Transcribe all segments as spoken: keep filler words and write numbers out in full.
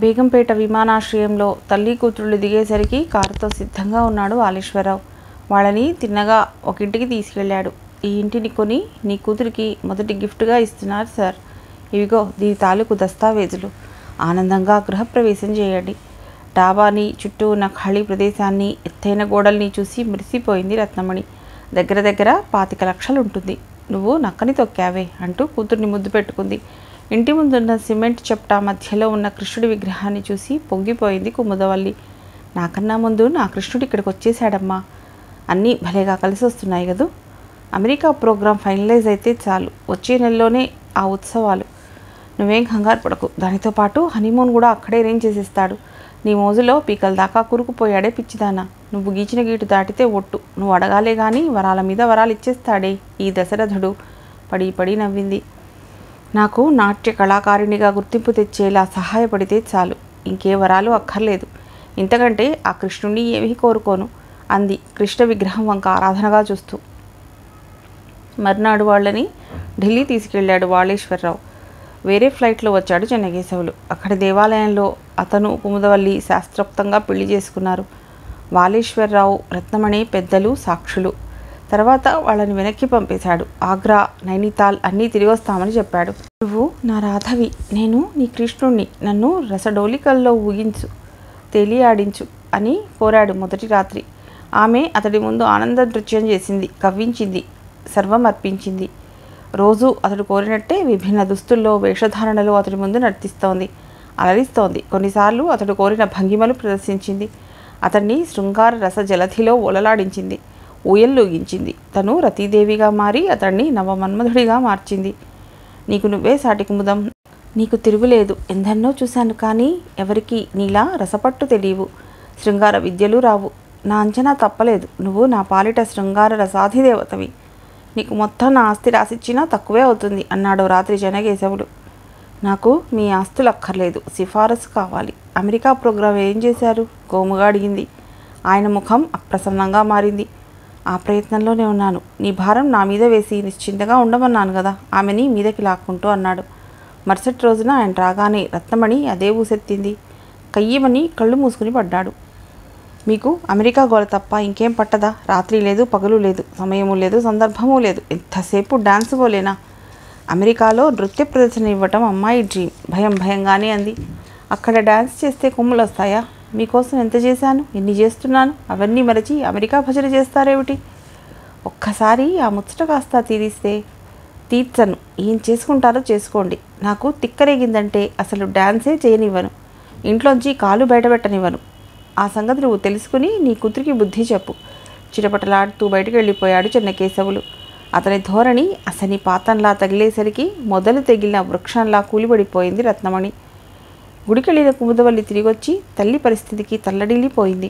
బేగంపేట విమానాశ్రయంలో తల్లి కూతుళ్ళు దిగేసరికి కారుతో సిద్ధంగా ఉన్నాడు వాలేశ్వరరావు. వాళ్ళని తిన్నగా ఒక ఇంటికి తీసుకెళ్ళాడు. ఈ ఇంటిని కొని నీ కూతురికి మొదటి గిఫ్ట్గా ఇస్తున్నారు సార్. ఇవిగో దీని తాలూకు దస్తావేజులు. ఆనందంగా గృహప్రవేశం చేయండి. డాబాని, చుట్టూ ఉన్న ఖాళీ ప్రదేశాన్ని, ఎత్తైన గోడల్ని చూసి మురిసిపోయింది రత్నమణి. దగ్గర దగ్గర పాతిక లక్షలుంటుంది. నువ్వు నక్కని తొక్కావే అంటూ కూతుర్ని ముద్దు పెట్టుకుంది. ఇంటి ముందున్న సిమెంట్ చెప్టా మధ్యలో ఉన్న కృష్ణుడి విగ్రహాన్ని చూసి పొంగిపోయింది కుముదవల్లి. నాకన్నా ముందు నా కృష్ణుడు ఇక్కడికి వచ్చేసాడమ్మా. అన్నీ భలేగా కలిసి వస్తున్నాయి కదూ. అమెరికా ప్రోగ్రాం ఫైనలైజ్ అయితే చాలు, వచ్చే నెలలోనే ఆ ఉత్సవాలు. నువ్వేం కంగారు పడకు. దానితో పాటు హనీమూన్ కూడా అక్కడే అరేంజ్ చేసేస్తాడు. నీ మోజులో పీకల దాకా కురుకుపోయాడే పిచ్చిదానా. నువ్వు గీచిన గీటు దాటితే ఒట్టు. నువ్వు అడగాలే గాని వరాల మీద వరాలు ఇచ్చేస్తాడే ఈ దశరథుడు. పడి పడి నవ్వింది. నాకు నాట్య కళాకారిణిగా గుర్తింపు తెచ్చేలా సహాయపడితే చాలు, ఇంకే వరాలు అక్కర్లేదు. ఇంతకంటే ఆ కృష్ణుణ్ణి ఏమీ కోరుకోను అంది కృష్ణ విగ్రహం వంక ఆరాధనగా చూస్తూ. మర్నాడు వాళ్ళని ఢిల్లీ తీసుకెళ్లాడు వాలేశ్వరరావు. వేరే ఫ్లైట్లో వచ్చాడు చెన్నకేశవులు. అక్కడి దేవాలయంలో అతను కుముదవల్లి శాస్త్రోక్తంగా పెళ్లి చేసుకున్నారు. వాలేశ్వరరావు, రత్నమణి పెద్దలు సాక్షులు. తర్వాత వాళ్ళని వెనక్కి పంపేశాడు. ఆగ్రా, నైనితాల్ అన్నీ తిరిగి వస్తామని చెప్పాడు. నువ్వు నా రాధవి, నేను నీ కృష్ణుణ్ణి. నన్ను రసడోలికల్లో ఊగించు, తేలియాడించు అని కోరాడు మొదటి రాత్రి. ఆమె అతడి ముందు ఆనంద నృత్యం చేసింది, కవ్వించింది, సర్వం అర్పించింది. రోజు అతడు కోరినట్టే విభిన్న దుస్తుల్లో, వేషధారణలో అతడి ముందు నర్తిస్తోంది, అలరిస్తోంది. కొన్నిసార్లు అతడు కోరిన భంగిమలు ప్రదర్శించింది. అతన్ని శృంగార రస జలధిలో ఓలలాడించింది, ఊయల్లూగించింది. తను రతీదేవిగా మారి అతన్ని నవమన్మధుడిగా మార్చింది. నీకు నువ్వే సాటి కుముదం, నీకు తిరుగులేదు. ఎందన్నో చూశాను, కానీ ఎవరికి నీలా రసపట్టు తెలియవు, శృంగార విద్యలు రావు. నా అంచనా తప్పలేదు. నువ్వు నా పాలిట శృంగార రసాధిదేవతవి. నీకు మొత్తం నా ఆస్తి రాసిచ్చినా తక్కువే అవుతుంది అన్నాడు రాత్రి చెన్నకేశవులు. నాకు మీ ఆస్తులు అక్కర్లేదు, సిఫారసు కావాలి. అమెరికా ప్రోగ్రాం ఏం చేశారు? గోముగా అడిగింది. ఆయన ముఖం అప్రసన్నంగా మారింది. ఆ ప్రయత్నంలోనే ఉన్నాను. నీ భారం నా మీద వేసి నిశ్చింతగా ఉండమన్నాను కదా ఆమెని మీదకి లాక్కుంటూ అన్నాడు. మరుసటి రోజున ఆయన రాగానే రత్నమణి అదే ఊసెత్తింది. కయ్యమని కళ్ళు మూసుకుని పడ్డాడు. మీకు అమెరికా గోల తప్ప ఇంకేం పట్టదా? రాత్రి లేదు, పగలు లేదు, సమయము లేదు, సందర్భము లేదు. ఎంతసేపు డాన్స్ గోలేనా? అమెరికాలో నృత్య ప్రదర్శన ఇవ్వటం అమ్మాయి డ్రీమ్. భయం భయంగానే అంది. అక్కడ డాన్స్ చేస్తే కొమ్ములు వస్తాయా? మీకోసం ఎంత చేశాను, ఎన్ని చేస్తున్నాను. అవన్నీ మరచి అమెరికా భజన చేస్తారేమిటి? ఒక్కసారి ఆ ముచ్చట కాస్త తీరిస్తే. తీర్చను. ఏం చేసుకుంటారో చేసుకోండి. నాకు తిక్కరేగిందంటే అసలు డాన్సే చేయనివ్వను. ఇంట్లోంచి కాలు బయటపెట్టనివ్వను. ఆ సంగతి నువ్వు తెలుసుకుని నీ కూతురికి బుద్ధి చెప్పు. చిటపటలాడుతూ బయటకు వెళ్ళిపోయాడు చెన్నకేశవులు. అతని ధోరణి అసని పాతంలా తగిలేసరికి మొదలు తెగిలిన వృక్షంలా కూలిపడిపోయింది రత్నమణి. గుడికెళ్ళిన కుముదవల్లి తిరిగొచ్చి తల్లి పరిస్థితికి తల్లడిల్లిపోయింది.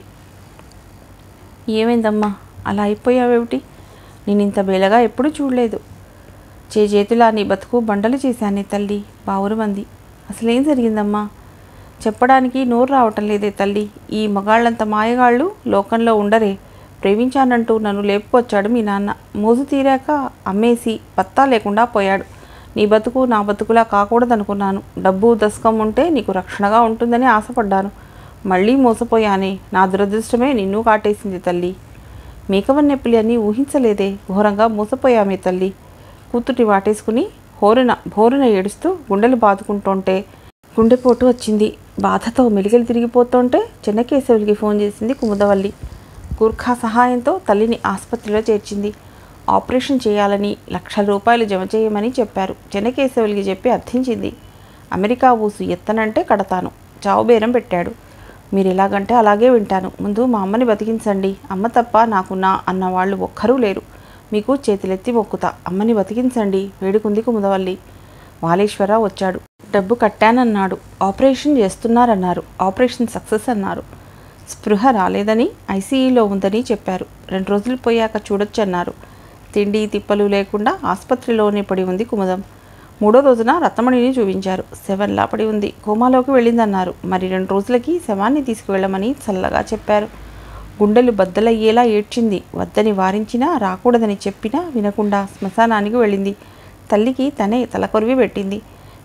ఏమైందమ్మా, అలా అయిపోయావేమిటి? నేను ఇంత బేలగా ఎప్పుడూ చూడలేదు. చేజేతులా నీ బతుకు బండలు చేశానే తల్లి, బావురమంది. అసలేం జరిగిందమ్మా? చెప్పడానికి నోరు రావటం లేదే తల్లి. ఈ మగాళ్ళంత మాయగాళ్ళు లోకంలో ఉండరే. ప్రేమించానంటూ నన్ను లేపుకొచ్చాడు మీ నాన్న. మోజు తీరాక అమ్మేసి పత్తా లేకుండా పోయాడు. నీ బతుకు నా బతుకులా కాకూడదనుకున్నాను. డబ్బు దశకం ఉంటే నీకు రక్షణగా ఉంటుందని ఆశపడ్డాను. మళ్ళీ మోసపోయానే. నా దురదృష్టమే నిన్ను కాటేసింది తల్లి. మేకవన్నెప్పులి అని ఊహించలేదే. ఘోరంగా మోసపోయామే తల్లి. కూతుర్ని వాటేసుకుని హోరున భోరున ఏడుస్తూ గుండెలు బాదుకుంటుంటే గుండెపోటు వచ్చింది. బాధతో మెలికలు తిరిగిపోతుంటే చెన్నకేశవులకి ఫోన్ చేసింది కుముదవల్లి. గూర్ఖా సహాయంతో తల్లిని ఆసుపత్రిలో చేర్చింది. ఆపరేషన్ చేయాలని లక్షల రూపాయలు జమ చేయమని చెప్పారు. చెన్నకేశవులకి చెప్పి అర్థించింది. అమెరికా ఊసు ఎత్తనంటే కడతాను. చావు బేరం పెట్టాడు. మీరు ఎలాగంటే అలాగే వింటాను. ముందు మా అమ్మని బతికించండి. అమ్మ తప్ప నాకు నా అన్న వాళ్ళు ఒక్కరూ లేరు. మీకు చేతులెత్తి మొక్కుతా. అమ్మని బతికించండి వేడుకుంది కుముదవల్లి. వాలేశ్వరరావు వచ్చాడు. డబ్బు కట్టానన్నాడు. ఆపరేషన్ చేస్తున్నారన్నారు. ఆపరేషన్ సక్సెస్ అన్నారు. స్పృహ రాలేదని, ఐసీయూలో ఉందని చెప్పారు. రెండు రోజులు పోయాక చూడొచ్చన్నారు. తిండి తిప్పలు లేకుండా ఆసుపత్రిలోనే పడి ఉంది కుముదం. మూడో రోజున రత్నమణిని చూపించారు. శవంలా పడి ఉంది. కోమాలోకి వెళ్ళిందన్నారు. మరి రెండు రోజులకి శవాన్ని తీసుకువెళ్ళమని చల్లగా చెప్పారు. గుండెలు బద్దలయ్యేలా ఏడ్చింది. వద్దని వారించినా, రాకూడదని చెప్పినా వినకుండా శ్మశానానికి వెళ్ళింది. తల్లికి తనే తలకొరివి పెట్టింది.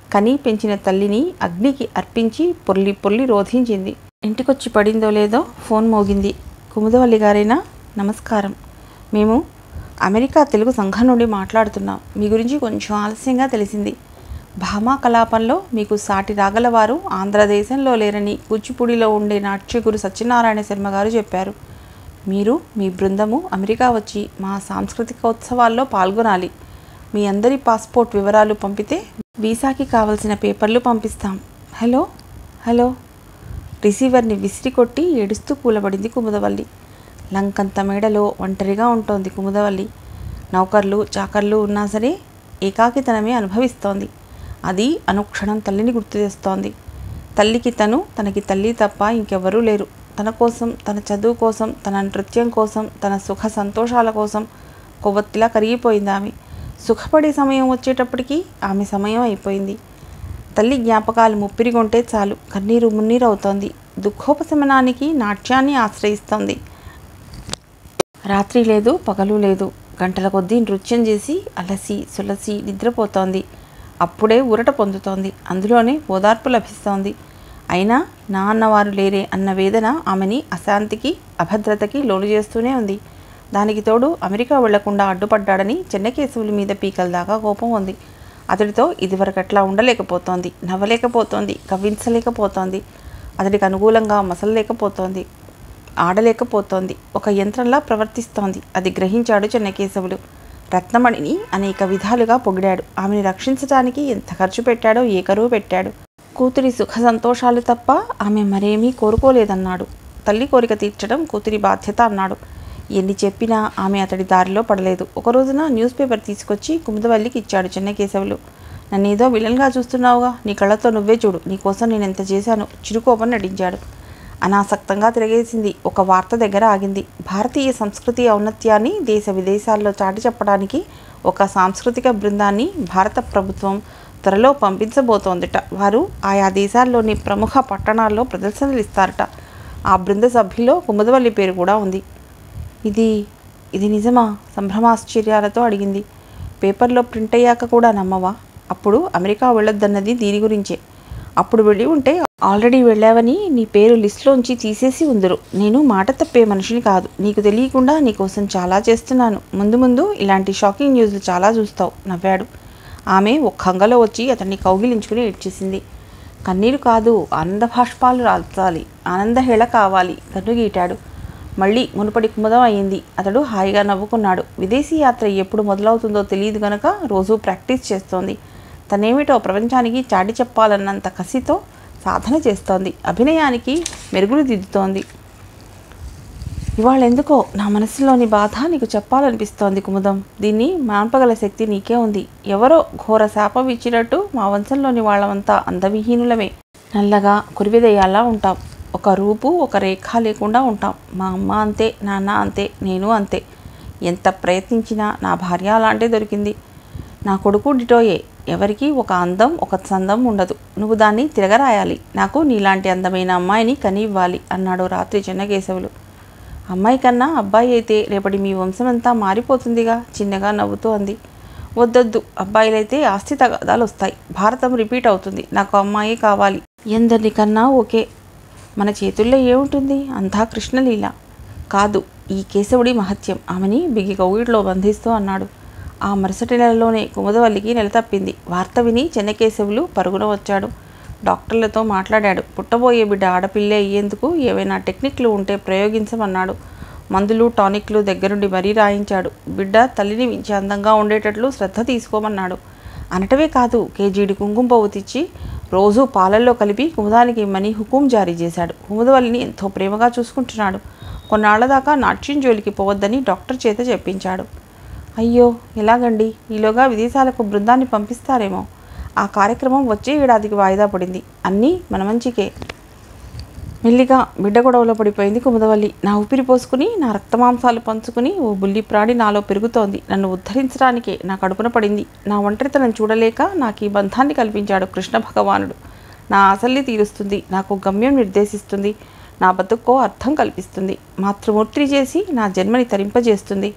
కని పెంచిన తల్లిని అగ్నికి అర్పించి పొర్లి పొర్లి రోధించింది. ఇంటికొచ్చి పడిందో లేదో ఫోన్ మోగింది. కుముదవల్లి గారేనా? నమస్కారం. మేము అమెరికా తెలుగు సంఘం నుండి మాట్లాడుతున్నాం. మీ గురించి కొంచెం ఆలస్యంగా తెలిసింది. భామా కలాపంలో మీకు సాటి రాగలవారు ఆంధ్రదేశంలో లేరని కూచిపూడిలో ఉండే నాట్యగురు సత్యనారాయణ శర్మ గారు చెప్పారు. మీరు మీ బృందము అమెరికా వచ్చి మా సాంస్కృతికోత్సవాల్లో పాల్గొనాలి. మీ అందరి పాస్పోర్ట్ వివరాలు పంపితే వీసాకి కావలసిన పేపర్లు పంపిస్తాం. హలో హలో రిసీవర్ని విసిరి కొట్టి ఏడుస్తూ కూలబడింది కుముదవల్లి. లంకంత మేడలో ఒంటరిగా ఉంటోంది కుముదవల్లి. నౌకర్లు చాకర్లు ఉన్నా సరే ఏకాకితనమే అనుభవిస్తోంది. అది అనుక్షణం తల్లిని గుర్తు చేస్తోంది. తల్లికి తను, తనకి తల్లి తప్ప ఇంకెవ్వరూ లేరు. తన కోసం, తన చదువు కోసం, తన నృత్యం కోసం, తన సుఖ సంతోషాల కోసం కొవ్వొత్తిలా కరిగిపోయింది ఆమె. సుఖపడే సమయం వచ్చేటప్పటికీ ఆమె సమయం అయిపోయింది. తల్లి జ్ఞాపకాలు ముప్పిరిగొంటే చాలు కన్నీరు మున్నీరు అవుతోంది. దుఃఖోపశమనానికి నాట్యాన్ని ఆశ్రయిస్తోంది. రాత్రి లేదు, పగలు లేదు. గంటల కొద్దీ నృత్యం చేసి అలసి సులసి నిద్రపోతోంది. అప్పుడే ఊరట పొందుతోంది. అందులోనే ఓదార్పు లభిస్తోంది. అయినా నా అన్నవారు లేరే అన్న వేదన ఆమెని అశాంతికి, అభద్రతకి లోను చేస్తూనే ఉంది. దానికి తోడు అమెరికా వెళ్లకుండా అడ్డుపడ్డాడని చెన్నకేశవుల మీద పీకల దాకా కోపం ఉంది. అతడితో ఇదివరకట్లా ఉండలేకపోతోంది, నవ్వలేకపోతోంది, కవ్వించలేకపోతోంది. అతడికి అనుకూలంగా మసలలేకపోతోంది, ఆడలేకపోతోంది. ఒక యంత్రంలా ప్రవర్తిస్తోంది. అది గ్రహించాడు చెన్నకేశవులు. రత్నమణిని అనేక విధాలుగా పొగిడాడు. ఆమెను రక్షించడానికి ఎంత ఖర్చు పెట్టాడో, ఏ కరువు పెట్టాడు. కూతురి సుఖ సంతోషాలు తప్ప ఆమె మరేమీ కోరుకోలేదన్నాడు. తల్లి కోరిక తీర్చడం కూతురి బాధ్యత అన్నాడు. ఎన్ని చెప్పినా ఆమె అతడి దారిలో పడలేదు. ఒక రోజున న్యూస్ పేపర్ తీసుకొచ్చి కుముదవల్లికి ఇచ్చాడు చెన్నకేశవులు. నన్నేదో విలన్గా చూస్తున్నావుగా, నీ కళ్ళతో నువ్వే చూడు, నీకోసం నేను ఎంత చేశాను చిరుకోపం నటించాడు. అనాసక్తంగా తిరగేసింది. ఒక వార్త దగ్గర ఆగింది. భారతీయ సంస్కృతి ఔన్నత్యాన్ని దేశ విదేశాల్లో చాటి చెప్పడానికి ఒక సాంస్కృతిక బృందాన్ని భారత ప్రభుత్వం త్వరలో పంపించబోతోందట. వారు ఆయా దేశాల్లోని ప్రముఖ పట్టణాల్లో ప్రదర్శనలు ఇస్తారట. ఆ బృంద సభ్యుల్లో కుముదవల్లి పేరు కూడా ఉంది. ఇది ఇది నిజమా? సంభ్రమాశ్చర్యాలతో అడిగింది. పేపర్లో ప్రింట్ అయ్యాక కూడా నమ్మవా? అప్పుడు అమెరికా వెళ్ళొద్దన్నది దీని గురించే. అప్పుడు వెళ్ళి ఉంటే ఆల్రెడీ వెళ్ళావని నీ పేరు లిస్టులోంచి తీసేసి ఉందరు. నేను మాట తప్పే మనిషిని కాదు. నీకు తెలియకుండా నీకోసం చాలా చేస్తున్నాను. ముందు ముందు ఇలాంటి షాకింగ్ న్యూస్లు చాలా చూస్తావు నవ్వాడు. ఆమె ఒక్క హంగలో వచ్చి అతన్ని కౌగిలించుకుని ఏడ్చేసింది. కన్నీరు కాదు, ఆనంద భాష్పాలు రాల్చాలి, ఆనందహేళ కావాలి. కన్నుగీటాడు. మళ్ళీ మునుపటి కుముదం అయింది. అతడు హాయిగా నవ్వుకున్నాడు. విదేశీ యాత్ర ఎప్పుడు మొదలవుతుందో తెలియదు గనక రోజూ ప్రాక్టీస్ చేస్తోంది. తనేమిటో ప్రపంచానికి చాటి చెప్పాలన్నంత కసితో సాధన చేస్తోంది. అభినయానికి మెరుగులు దిద్దుతోంది. ఇవాళ ఎందుకో నా మనసులోని బాధ నీకు చెప్పాలనిపిస్తోంది కుముదం. దీన్ని మాన్పగల శక్తి నీకే ఉంది. ఎవరో ఘోర శాపం ఇచ్చినట్టు మా వంశంలోని వాళ్ళమంతా అందవిహీనులమే. నల్లగా కురివిదయ్యాలా ఉంటాం. ఒక రూపు, ఒక రేఖ లేకుండా ఉంటాం. మా అమ్మ అంతే, నాన్న అంతే, నేను అంతే. ఎంత ప్రయత్నించినా నా భార్య అలాంటి దొరికింది. నా కొడుకు డిటోయే. ఎవరికి ఒక అందం, ఒక చందం ఉండదు. నువ్వు దాన్ని తిరగరాయాలి. నాకు నీలాంటి అందమైన అమ్మాయిని కని ఇవ్వాలి అన్నాడు రాత్రి చెన్నకేశవులు. అమ్మాయి కన్నా అబ్బాయి అయితే రేపటి మీ వంశమంతా మారిపోతుందిగా చిన్నగా నవ్వుతూ అంది. వద్దొద్దు, అబ్బాయిలైతే ఆస్తి తగాదాలు వస్తాయి. భారతం రిపీట్ అవుతుంది. నాకు అమ్మాయి కావాలి. ఎందరిని కన్నా ఓకే. మన చేతుల్లో ఏముంటుంది? అంతా కృష్ణలీల. కాదు, ఈ కేశవుడి మహత్యం ఆమెని బిగి కౌగిట్లో బంధిస్తూ అన్నాడు. ఆ మరుసటి నెలలోనే కుముదవల్లికి నెల తప్పింది. వార్త విని చెన్నకేశవులు పరుగున వచ్చాడు. డాక్టర్లతో మాట్లాడాడు. పుట్టబోయే బిడ్డ ఆడపిల్లే అయ్యేందుకు ఏవైనా టెక్నిక్లు ఉంటే ప్రయోగించమన్నాడు. మందులు టానిక్లు దగ్గరుండి మరీ రాయించాడు. బిడ్డ తల్లిని మించి అందంగా ఉండేటట్లు శ్రద్ధ తీసుకోమన్నాడు. అనటమే కాదు, కేజీడి కుంకుమ పువ్వు తెచ్చి రోజూ పాలల్లో కలిపి కుముదానికి ఇమ్మని హుకుం జారీ చేశాడు. కుముదవల్లిని ఎంతో ప్రేమగా చూసుకుంటున్నాడు. కొన్నాళ్ల దాకా నాట్యం జోలికి పోవద్దని డాక్టర్ చేత చెప్పించాడు. అయ్యో ఎలాగండి? ఈలోగా విదేశాలకు బృందాన్ని పంపిస్తారేమో. ఆ కార్యక్రమం వచ్చే ఏడాదికి వాయిదా పడింది. అన్నీ మన మంచికే. మెల్లిగా బిడ్డ గొడవలో పడిపోయింది కుముదవల్లి. నా ఊపిరి పోసుకుని, నా రక్తమాంసాలు పంచుకుని ఓ బుల్లి ప్రాణి నాలో పెరుగుతోంది. నన్ను ఉద్ధరించడానికే నా కడుపున పడింది. నా ఒంటరితనం చూడలేక నాకు ఈ బంధాన్ని కల్పించాడు కృష్ణ భగవానుడు. నా ఆశల్ని తీరుస్తుంది, నాకు గమ్యం నిర్దేశిస్తుంది, నా బతుక్కో అర్థం కల్పిస్తుంది, మాతృమూర్తిని చేసి నా జన్మని తరింపజేస్తుంది.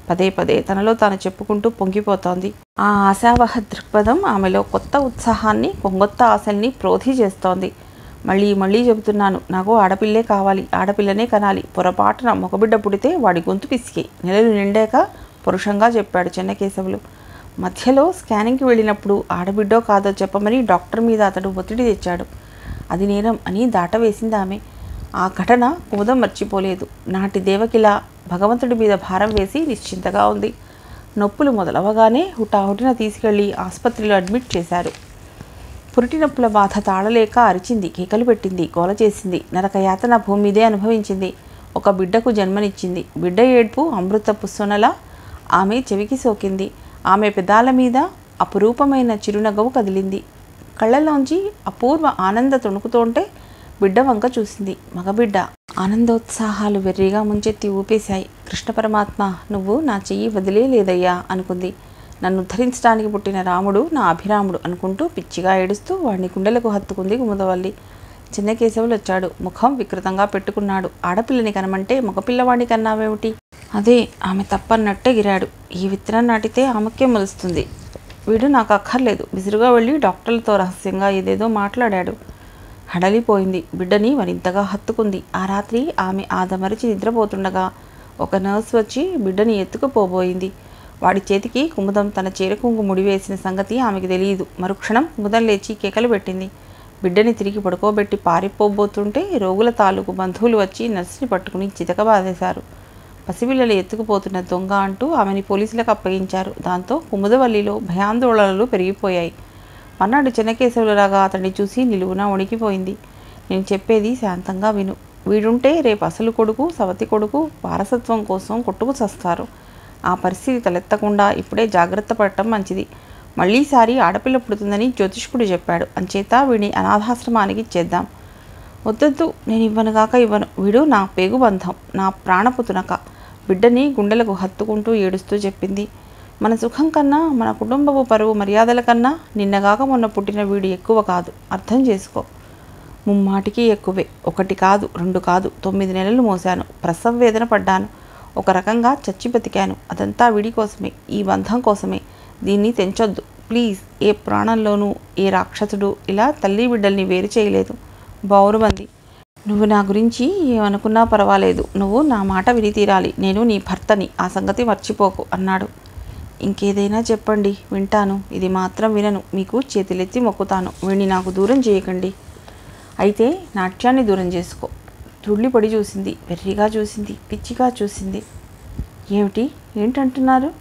పదే పదే తనలో తాను చెప్పుకుంటూ పొంగిపోతోంది. ఆ ఆశావహ దృక్పథం ఆమెలో కొత్త ఉత్సాహాన్ని, కొంగొత్త ఆశల్ని ప్రోధి చేస్తోంది. మళ్ళీ మళ్ళీ చెబుతున్నాను, నాకు ఆడపిల్లే కావాలి, ఆడపిల్లనే కనాలి. పొరపాటున మగబిడ్డ పుడితే వాడి గొంతు పిసికి నెలలు నిండాక పరుషంగా చెప్పాడు చెన్నకేశవులు. మధ్యలో స్కానింగ్కి వెళ్ళినప్పుడు ఆడబిడ్డో కాదో చెప్పమని డాక్టర్ మీద అతడు ఒత్తిడి తెచ్చాడు. అది నేరం అని దాటవేసింది ఆమె. ఆ ఘటన కుముదం మర్చిపోలేదు. నాటి దేవకిలా భగవంతుడి మీద భారం వేసి నిశ్చింతగా ఉంది. నొప్పులు మొదలవగానే హుటాహుటిన తీసుకెళ్లి ఆసుపత్రిలో అడ్మిట్ చేశారు. పురిటి నొప్పుల బాధ తాళలేక అరిచింది, కేకలు పెట్టింది, గోల చేసింది. నరకయాతన భూమి మీదే అనుభవించింది. ఒక బిడ్డకు జన్మనిచ్చింది. బిడ్డ ఏడ్పు అమృతపు సొనలా ఆమె చెవికి సోకింది. ఆమె పెదాల మీద అపురూపమైన చిరునగవు కదిలింది. కళ్ళలోంచి అపూర్వ ఆనంద తొణుకుతోంటే బిడ్డ వంక చూసింది. మగబిడ్డ. ఆనందోత్సాహాలు వెర్రిగా ముంచెత్తి ఊపేశాయి. కృష్ణ పరమాత్మ, నువ్వు నా చెయ్యి వదిలే లేదయ్యా అనుకుంది. నన్ను ఉద్ధరించడానికి పుట్టిన రాముడు నా అభిరాముడు అనుకుంటూ పిచ్చిగా ఏడుస్తూ వాడిని గుండెలకు హత్తుకుంది కుముదవల్లి. చిన్నకేశవులు వచ్చాడు. ముఖం వికృతంగా పెట్టుకున్నాడు. ఆడపిల్లని కనమంటే మగపిల్లవాడిని కన్నావేమిటి? అదే ఆమె తప్పన్నట్టే గిరాడు. ఈ విత్తనం నాటితే ఆమెకే మొలుస్తుంది. వీడు నాకు అక్కర్లేదు. విసురుగా వెళ్ళి డాక్టర్లతో రహస్యంగా ఏదేదో మాట్లాడాడు. హడలిపోయింది. బిడ్డని మరింతగా హత్తుకుంది. ఆ రాత్రి ఆమె ఆదమరిచి నిద్రపోతుండగా ఒక నర్స్ వచ్చి బిడ్డని ఎత్తుకుపోబోయింది. వాడి చేతికి కుముదం తన చీరకుంగు ముడివేసిన సంగతి ఆమెకు తెలియదు. మరుక్షణం కుముదం లేచి కేకలు పెట్టింది. బిడ్డని తిరిగి పడుకోబెట్టి పారిపోబోతుంటే రోగుల తాలూకు బంధువులు వచ్చి నర్సుని పట్టుకుని చితకబాదేశారు. పసిపిల్లలు ఎత్తుకుపోతున్న దొంగ అంటూ ఆమెని పోలీసులకు అప్పగించారు. దాంతో కుముదవల్లిలో భయాందోళనలు పెరిగిపోయాయి. మన్నాడు చెన్నకేశవులలాగా అతన్ని చూసి నిలువున వణికిపోయింది. నేను చెప్పేది శాంతంగా విను. వీడుంటే రేపు అసలు కొడుకు, సవతి కొడుకు వారసత్వం కోసం కొట్టుకు చస్తారు. ఆ పరిస్థితి తలెత్తకుండా ఇప్పుడే జాగ్రత్త పడటం మంచిది. మళ్ళీసారి ఆడపిల్ల పుడుతుందని జ్యోతిష్కుడు చెప్పాడు. అంచేత వీడిని అనాథాశ్రమానికి ఇచ్చేద్దాం. వద్దొద్దు, నేను ఇవ్వనుగాక ఇవ్వను. వీడు నా పేగుబంధం, నా ప్రాణపు తునక. బిడ్డని గుండెలకు హత్తుకుంటూ ఏడుస్తూ చెప్పింది. మన సుఖం కన్నా, మన కుటుంబపు పరువు మర్యాదల కన్నా నిన్నగాక మొన్న పుట్టిన వీడు ఎక్కువ కాదు. అర్థం చేసుకో. ముమ్మాటికి ఎక్కువే. ఒకటి కాదు, రెండు కాదు, తొమ్మిది నెలలు మోశాను. ప్రసవ వేదన పడ్డాను. ఒక రకంగా చచ్చి బతికాను. అదంతా వీడి కోసమే, ఈ బంధం కోసమే. దీన్ని తెంచొద్దు ప్లీజ్. ఏ ప్రాణంలోనూ ఏ రాక్షసుడు ఇలా తల్లి బిడ్డల్ని వేరు చేయలేదు. బౌరుమంది. నువ్వు నా గురించి ఏమనుకున్నా పర్వాలేదు. నువ్వు నా మాట విని తీరాలి. నేను నీ భర్తని, ఆ సంగతి మర్చిపోకు అన్నాడు. ఇంకేదైనా చెప్పండి, వింటాను. ఇది మాత్రం వినను. మీకు చేతులెత్తి మొక్కుతాను. వీణ్ణి నాకు దూరం చేయకండి. అయితే నాట్యాన్ని దూరం చేసుకో. తుళ్ళిపడి చూసింది. వెర్రిగా చూసింది. పిచ్చిగా చూసింది. ఏమిటి? ఏంటంటున్నారు?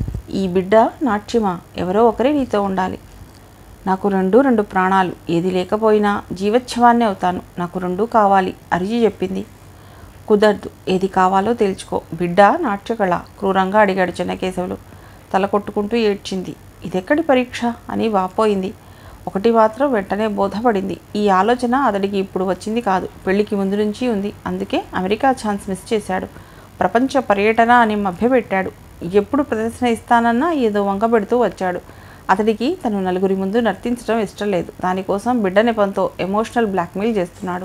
ఈ బిడ్డ నాట్యమా? ఎవరో ఒకరే నీతో ఉండాలి. నాకు రెండు రెండు ప్రాణాలు. ఏది లేకపోయినా జీవచ్ఛవాన్ని అవుతాను. నాకు రెండూ కావాలి అరిచి చెప్పింది. కుదరదు. ఏది కావాలో తెలుసుకో. బిడ్డ నాట్యకళ క్రూరంగా అడిగాడు చెన్నకేశవులు. తల కొట్టుకుంటూ ఏడ్చింది. ఇదెక్కడి పరీక్ష అని వాపోయింది. ఒకటి మాత్రం వెంటనే బోధపడింది. ఈ ఆలోచన అతడికి ఇప్పుడు వచ్చింది కాదు, పెళ్లికి ముందు నుంచి ఉంది. అందుకే అమెరికా ఛాన్స్ మిస్ చేశాడు. ప్రపంచ పర్యటన అని మభ్యపెట్టాడు. ఎప్పుడు ప్రదర్శన ఇస్తానన్నా ఏదో వంక పెడుతూ వచ్చాడు. అతడికి తను నలుగురి ముందు నర్తించడం ఇష్టం లేదు. దానికోసం బిడ్డ నెపంతో ఎమోషనల్ బ్లాక్మెయిల్ చేస్తున్నాడు.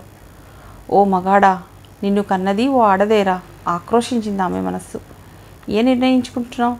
ఓ మగాడా, నిన్ను కన్నది ఓ ఆడదేరా? ఆక్రోశించింది ఆమె మనస్సు. ఏ నిర్ణయించుకుంటున్నావు?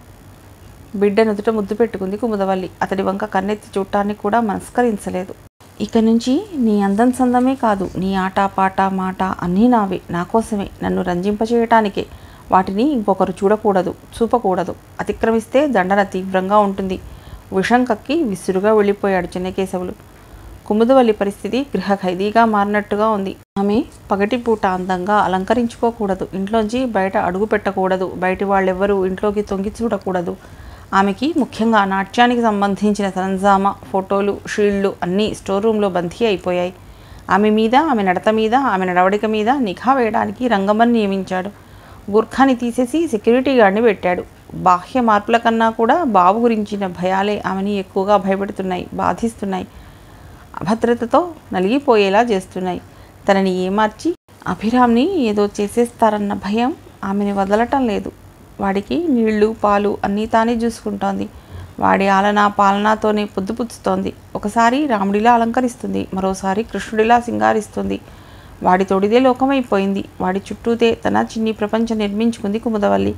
బిడ్డ నుదుట ముద్దు పెట్టుకుంది కుముదవల్లి. అతడి వంక కన్నెత్తి చూడటానికి కూడా మనస్కరించలేదు. ఇక నుంచి నీ అందం సందమే కాదు, నీ ఆట పాట మాట అన్నీ నావే, నా కోసమే, నన్ను రంజింపచేయటానికే. వాటిని ఇంకొకరు చూడకూడదు, చూపకూడదు. అతిక్రమిస్తే దండన తీవ్రంగా ఉంటుంది. విషం కక్కి విసురుగా వెళ్ళిపోయాడు చెన్నకేశవులు. కుముదవల్లి పరిస్థితి గృహ ఖైదీగా మారినట్టుగా ఉంది. ఆమె పగటిపూట అందంగా అలంకరించుకోకూడదు. ఇంట్లోంచి బయట అడుగు పెట్టకూడదు. బయటి వాళ్ళెవ్వరూ ఇంట్లోకి తొంగి చూడకూడదు. ఆమెకి ముఖ్యంగా నాట్యానికి సంబంధించిన సరంజామా, ఫోటోలు, షీల్డ్లు అన్నీ స్టోర్ రూమ్లో బందీ అయిపోయాయి. ఆమె మీద, ఆమె నడత మీద, ఆమె నడవడిక మీద నిఘా వేయడానికి రంగమని నియమించాడు. గుర్ఖాని తీసేసి సెక్యూరిటీ గార్డ్ని పెట్టాడు. బాహ్య మార్పుల కన్నా కూడా బాబు గురించిన భయాలే ఆమెని ఎక్కువగా భయపెడుతున్నాయి, బాధిస్తున్నాయి, అభద్రతతో నలిగిపోయేలా చేస్తున్నాయి. తనని ఏమార్చి అభిరామ్ని ఏదో చేసేస్తారన్న భయం ఆమెని వదలటం లేదు. వాడికి నీళ్లు, పాలు అన్నీ తానే చూసుకుంటోంది. వాడి ఆలనా పాలనాతోనే పొద్దుపుచ్చుతోంది. ఒకసారి రాముడిలా అలంకరిస్తుంది, మరోసారి కృష్ణుడిలా సింగారిస్తుంది. వాడి తోడిదే లోకమైపోయింది. వాడి చుట్టూతే తన చిన్ని ప్రపంచం నిర్మించుకుంది కుముదవల్లి.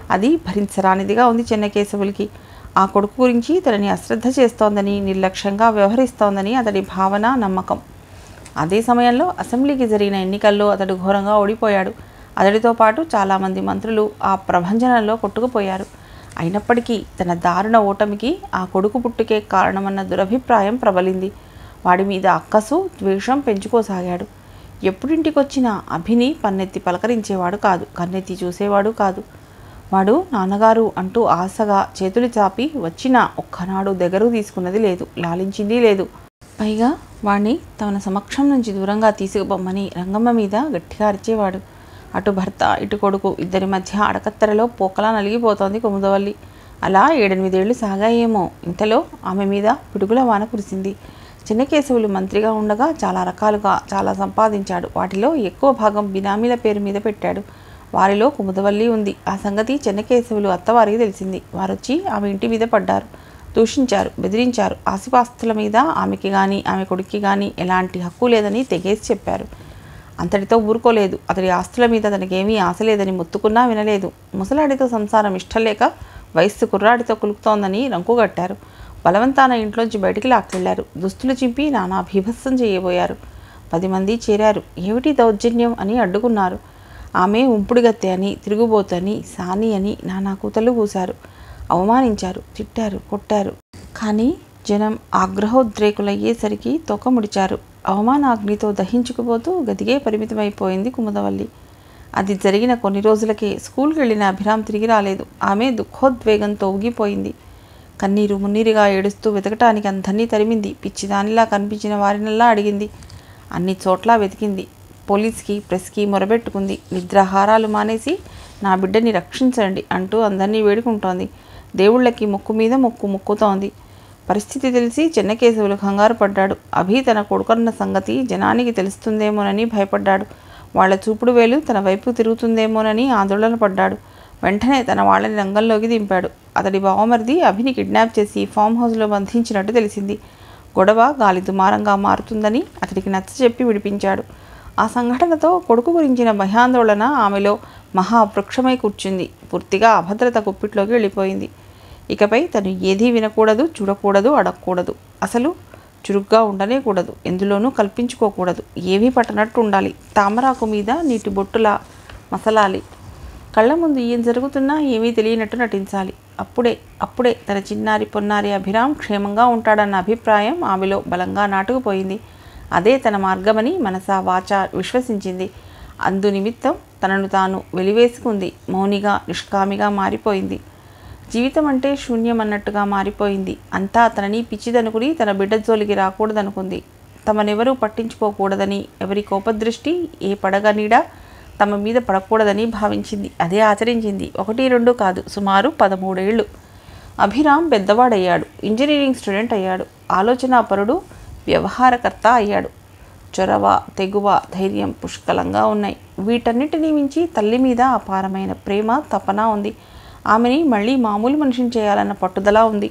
అది భరించరానిదిగా ఉంది చెన్నకేశవులకి. ఆ కొడుకు గురించి తనని అశ్రద్ధ చేస్తోందని, నిర్లక్ష్యంగా వ్యవహరిస్తోందని అతడి భావన, నమ్మకం. అదే సమయంలో అసెంబ్లీకి జరిగిన ఎన్నికల్లో అతడు ఘోరంగా ఓడిపోయాడు. అతడితో పాటు చాలామంది మంత్రులు ఆ ప్రభంజనంలో కొట్టుకుపోయారు. అయినప్పటికీ తన దారుణ ఓటమికి ఆ కొడుకు పుట్టుకే కారణమన్న దురభిప్రాయం ప్రబలింది. వాడి మీద అక్కసు, ద్వేషం పెంచుకోసాగాడు. ఎప్పుడింటికొచ్చినా అభిని పన్నెత్తి పలకరించేవాడు కాదు, కన్నెత్తి చూసేవాడు కాదు. వాడు నాన్నగారు అంటూ ఆశగా చేతులు చాపి వచ్చినా ఒక్కనాడు దగ్గరకు తీసుకున్నది లేదు, లాలించింది లేదు. పైగా వాణ్ణి తన సమక్షం నుంచి దూరంగా తీసుకుపోమ్మని రంగమ్మ మీద గట్టిగా అరిచేవాడు. అటు భర్త, ఇటు కొడుకు ఇద్దరి మధ్య అడకత్తెరలో పోకలా నలిగిపోతోంది కుముదవల్లి. అలా ఏడెనిమిదేళ్లు సాగాయేమో. ఇంతలో ఆమె మీద పిడుగుల వాన కురిసింది. చెన్నకేశవులు మంత్రిగా ఉండగా చాలా రకాలుగా చాలా సంపాదించాడు. వాటిలో ఎక్కువ భాగం బినామీల పేరు మీద పెట్టాడు. వారిలో కుముదవల్లి ఉంది. ఆ సంగతి చెన్నకేశవులు అత్తవారికి తెలిసింది. వారొచ్చి ఆమె ఇంటి మీద పడ్డారు, దూషించారు, బెదిరించారు. ఆస్తిపాస్తుల మీద ఆమెకి కానీ ఆమె కొడుక్కి కానీ ఎలాంటి హక్కు లేదని తెగేసి చెప్పారు. అంతటితో ఊరుకోలేదు. అతడి ఆస్తుల మీద తనకేమీ ఆశ లేదని మొత్తుకున్నా వినలేదు. ముసలాడితో సంసారం ఇష్టం లేక వయస్సు కుర్రాడితో కులుకుతోందని రంకుగట్టారు. బలవంతాన ఇంట్లోంచి బయటికి లాక్కెళ్లారు. దుస్తులు చింపి నానా భీభత్సం చేయబోయారు. పది మంది చేరారు. ఏమిటి దౌర్జన్యం అని అడ్డుకున్నారు. ఆమె ఉంపుడుగత్తె అని, తిరుగుబోతు అని, సాని అని నానా కూతలు కూశారు. అవమానించారు, తిట్టారు, కొట్టారు. కానీ జనం ఆగ్రహోద్రేకులయ్యేసరికి తోక ముడిచారు. అవమానాగ్నితో దహించుకుపోతూ గదిగే పరిమితమైపోయింది కుముదవల్లి. అది జరిగిన కొన్ని రోజులకే స్కూల్కి వెళ్ళిన అభిరామ్ తిరిగి రాలేదు. ఆమె దుఃఖోద్వేగంతో ఊగిపోయింది. కన్నీరు మున్నీరుగా ఏడుస్తూ వెతకటానికి అందరినీ తరిమింది. పిచ్చిదానిలా కనిపించిన వారినల్లా అడిగింది. అన్ని చోట్ల వెతికింది. పోలీస్కి, ప్రెస్కి మొరబెట్టుకుంది. నిద్రాహారాలు మానేసి నా బిడ్డని రక్షించండి అంటూ అందరినీ వేడుకుంటోంది. దేవుళ్ళకి మొక్కు మీద మొక్కు మొక్కుతోంది. పరిస్థితి తెలిసి చెన్నకేశవులు కంగారు పడ్డాడు. అభి తన కొడుకన్న సంగతి జనానికి తెలుస్తుందేమోనని భయపడ్డాడు. వాళ్ల చూపుడు వేలు తన వైపు తిరుగుతుందేమోనని ఆందోళన పడ్డాడు. వెంటనే తన వాళ్ళని రంగంలోకి దింపాడు. అతడి బావమరిది అభిని కిడ్నాప్ చేసి ఫామ్ హౌస్లో బంధించినట్టు తెలిసింది. గొడవ గాలి దుమారంగా మారుతుందని అతడికి నచ్చచెప్పి విడిపించాడు. ఆ సంఘటనతో కొడుకు గురించిన భయాందోళన ఆమెలో మహావృక్షమై కూర్చుంది. పూర్తిగా అభద్రత కుప్పిట్లోకి వెళ్ళిపోయింది. ఇకపై తను ఏదీ వినకూడదు, చూడకూడదు, అడగకూడదు. అసలు చురుగ్గా ఉండనే కూడదు. ఎందులోనూ కల్పించుకోకూడదు. ఏవీ పట్టనట్టు ఉండాలి. తామరాకు మీద నీటి బొట్టులా మసలాలి. కళ్ళ ముందు ఏం జరుగుతున్నా ఏమీ తెలియనట్టు నటించాలి. అప్పుడే అప్పుడే తన చిన్నారి పొన్నారి అభిరామ్ క్షేమంగా ఉంటాడన్న అభిప్రాయం ఆమెలో బలంగా నాటుకుపోయింది. అదే తన మార్గమని మనసా వాచా విశ్వసించింది. అందు నిమిత్తం తనను తాను వెలివేసుకుంది. మౌనిగా, నిష్కామిగా మారిపోయింది. జీవితం అంటే శూన్యమన్నట్టుగా మారిపోయింది. అంతా తనని పిచ్చిదనుకుని తన బిడ్డ జోలికి రాకూడదనుకుంది. తమనెవరూ పట్టించుకోకూడదని, ఎవరి కోపదృష్టి, ఏ పడగ నీడ తమ మీద పడకూడదని భావించింది. అదే ఆచరించింది. ఒకటి రెండు కాదు, సుమారు పదమూడేళ్లు. అభిరామ్ పెద్దవాడయ్యాడు. ఇంజనీరింగ్ స్టూడెంట్ అయ్యాడు. ఆలోచనాపరుడు, వ్యవహారకర్త అయ్యాడు. చొరవ, తెగువ, ధైర్యం పుష్కలంగా ఉన్నాయి. వీటన్నిటినీ మించి తల్లి మీద అపారమైన ప్రేమ, తపన ఉంది. ఆమెని మళ్ళీ మామూలు మనిషిని చేయాలన్న పట్టుదల ఉంది.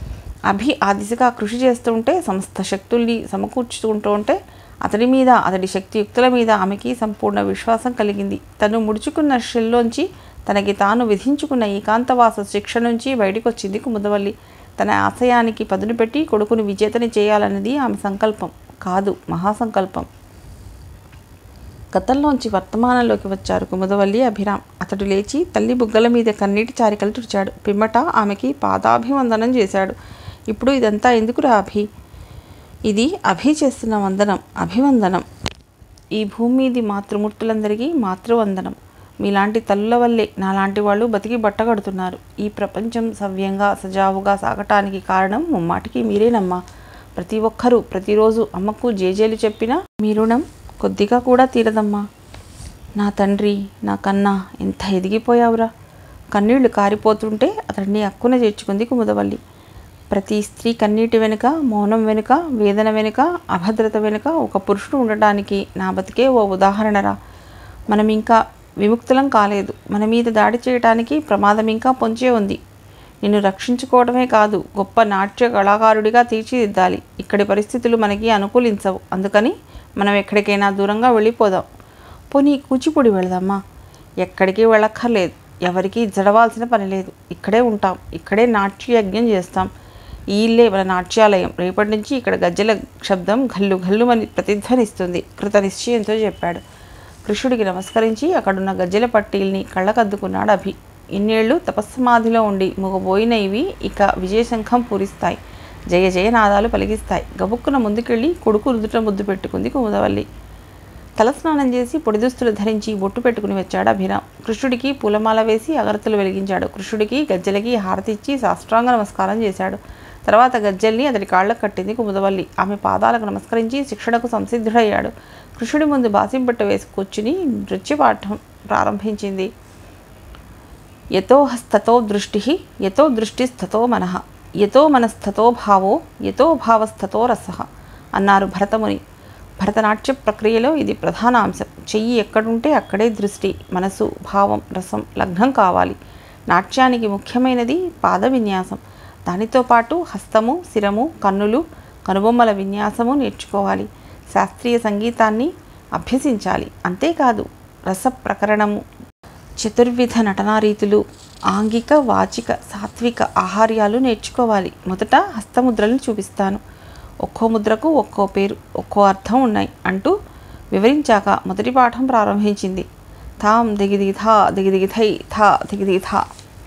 అభి ఆ దిశగా కృషి చేస్తుంటే, సమస్త శక్తుల్ని సమకూర్చుకుంటూ ఉంటే అతడి మీద, అతడి శక్తియుక్తుల మీద ఆమెకి సంపూర్ణ విశ్వాసం కలిగింది. తను ముడుచుకున్న షెల్లోంచి, తనకి తాను విధించుకున్న ఏకాంతవాస శిక్ష నుంచి బయటకొచ్చింది కుముదవల్లి. తన ఆశయానికి పదును పెట్టి కొడుకుని విజేతని చేయాలన్నది ఆమె సంకల్పం కాదు, మహాసంకల్పం. గతంలోంచి వర్తమానంలోకి వచ్చారు కుముదవల్లి, అభిరామ్. అతడు లేచి తల్లి బుగ్గల మీద కన్నీటి చారికలు తుడిచాడు. పిమ్మట ఆమెకి పాదాభివందనం చేశాడు. ఇప్పుడు ఇదంతా ఎందుకురా అభి? ఇది అభి చేస్తున్న వందనం, అభివందనం. ఈ భూమి మీది మాతృమూర్తులందరికీ మాతృవందనం. మీలాంటి తల్లుల వల్లే నాలాంటి వాళ్ళు బతికి బట్టగడుతున్నారు. ఈ ప్రపంచం సవ్యంగా, సజావుగా సాగటానికి కారణం ముమ్మాటికి మీరేనమ్మా. ప్రతి ఒక్కరూ ప్రతిరోజు అమ్మకు జేజేలు చెప్పినా మీ రుణం కొద్దిగా కూడా తీరదమ్మా. నా తండ్రి, నా కన్నా ఎంత ఎదిగిపోయావురా. కన్నీళ్లు కారిపోతుంటే అతడిని అక్కున చేర్చుకుంది కుముదవల్లి. ప్రతి స్త్రీ కన్నీటి వెనుక, మౌనం వెనుక, వేదన వెనుక, అభద్రత వెనుక ఒక పురుషుడు ఉండటానికి నా బతికే ఓ ఉదాహరణరా. మనం ఇంకా విముక్తులం కాలేదు. మన మీద దాడి చేయటానికి ప్రమాదం ఇంకా పొంచే ఉంది. నిన్ను రక్షించుకోవడమే కాదు, గొప్ప నాట్య కళాకారుడిగా తీర్చిదిద్దాలి. ఇక్కడి పరిస్థితులు మనకి అనుకూలించవు. అందుకని మనం ఎక్కడికైనా దూరంగా వెళ్ళిపోదాం. పోనీ కూచిపూడి వెళదామా? ఎక్కడికి వెళ్ళక్కర్లేదు. ఎవరికి జడవాల్సిన పని లేదు. ఇక్కడే ఉంటాం, ఇక్కడే నాట్యయజ్ఞం చేస్తాం. ఈ ఇల్లే మన నాట్యాలయం. రేపటి నుంచి ఇక్కడ గజ్జల శబ్దం గల్లు గల్లుమని ప్రతిధ్వనిస్తుంది కృత నిశ్చయంతో చెప్పాడు. కృష్ణుడికి నమస్కరించి అక్కడున్న గజ్జల పట్టీల్ని కళ్ళకద్దుకున్నాడు అభి. ఇన్నేళ్లు తపస్సమాధిలో ఉండి మూగబోయిన ఇవి ఇక విజయశంఖం పూరిస్తాయి, జయ జయనాదాలు పలికిస్తాయి. గబుక్కున ముందుకెళ్ళి కొడుకు రుదుట ముద్దు పెట్టుకుంది కుముదవల్లి. తలస్నానం చేసి పొడిదుస్తులు ధరించి బొట్టు పెట్టుకుని వచ్చాడు అభిరామ్. కృష్ణుడికి పూలమాల వేసి అగరత్తులు వెలిగించాడు. కృష్ణుడికి గజ్జలకి హారతిచ్చి సాష్టాంగ నమస్కారం చేశాడు. తర్వాత గజ్జల్ని అతడి కాళ్ళకు కట్టింది కుముదవల్లి. ఆమె పాదాలకు నమస్కరించి శిక్షణకు సంసిద్ధుడయ్యాడు. కృష్ణుడి ముందు బాసింపట్టు వేసి కూర్చుని నృత్యపాఠం ప్రారంభించింది. యతో హస్తతో దృష్టి యతో దృష్టిస్థతో మనః యతో మనస్థతో భావో యతో భావస్థతో రసః అన్నారు భరతముని. భరతనాట్య ప్రక్రియలో ఇది ప్రధాన అంశం. చెయ్యి ఎక్కడుంటే అక్కడే దృష్టి, మనసు, భావం, రసం లగ్నం కావాలి. నాట్యానికి ముఖ్యమైనది పాద విన్యాసం. దానితో పాటు హస్తము, శిరము, కన్నులు, కనుబొమ్మల విన్యాసము నేర్చుకోవాలి. శాస్త్రీయ సంగీతాన్ని అభ్యసించాలి. అంతేకాదు రస ప్రకరణము, చతుర్విధ నటనారీతులు, ఆంగిక, వాచిక, సాత్విక ఆహార్యాలు నేర్చుకోవాలి. మొదట హస్తముద్రలను చూపిస్తాను. ఒక్కో ముద్రకు ఒక్కో పేరు, ఒక్కో అర్థం ఉన్నాయి అంటూ వివరించాక మొదటి పాఠం ప్రారంభించింది. థాం దిగిదిగి థా దిగిదిగి థై థా దిగిదిగి థా.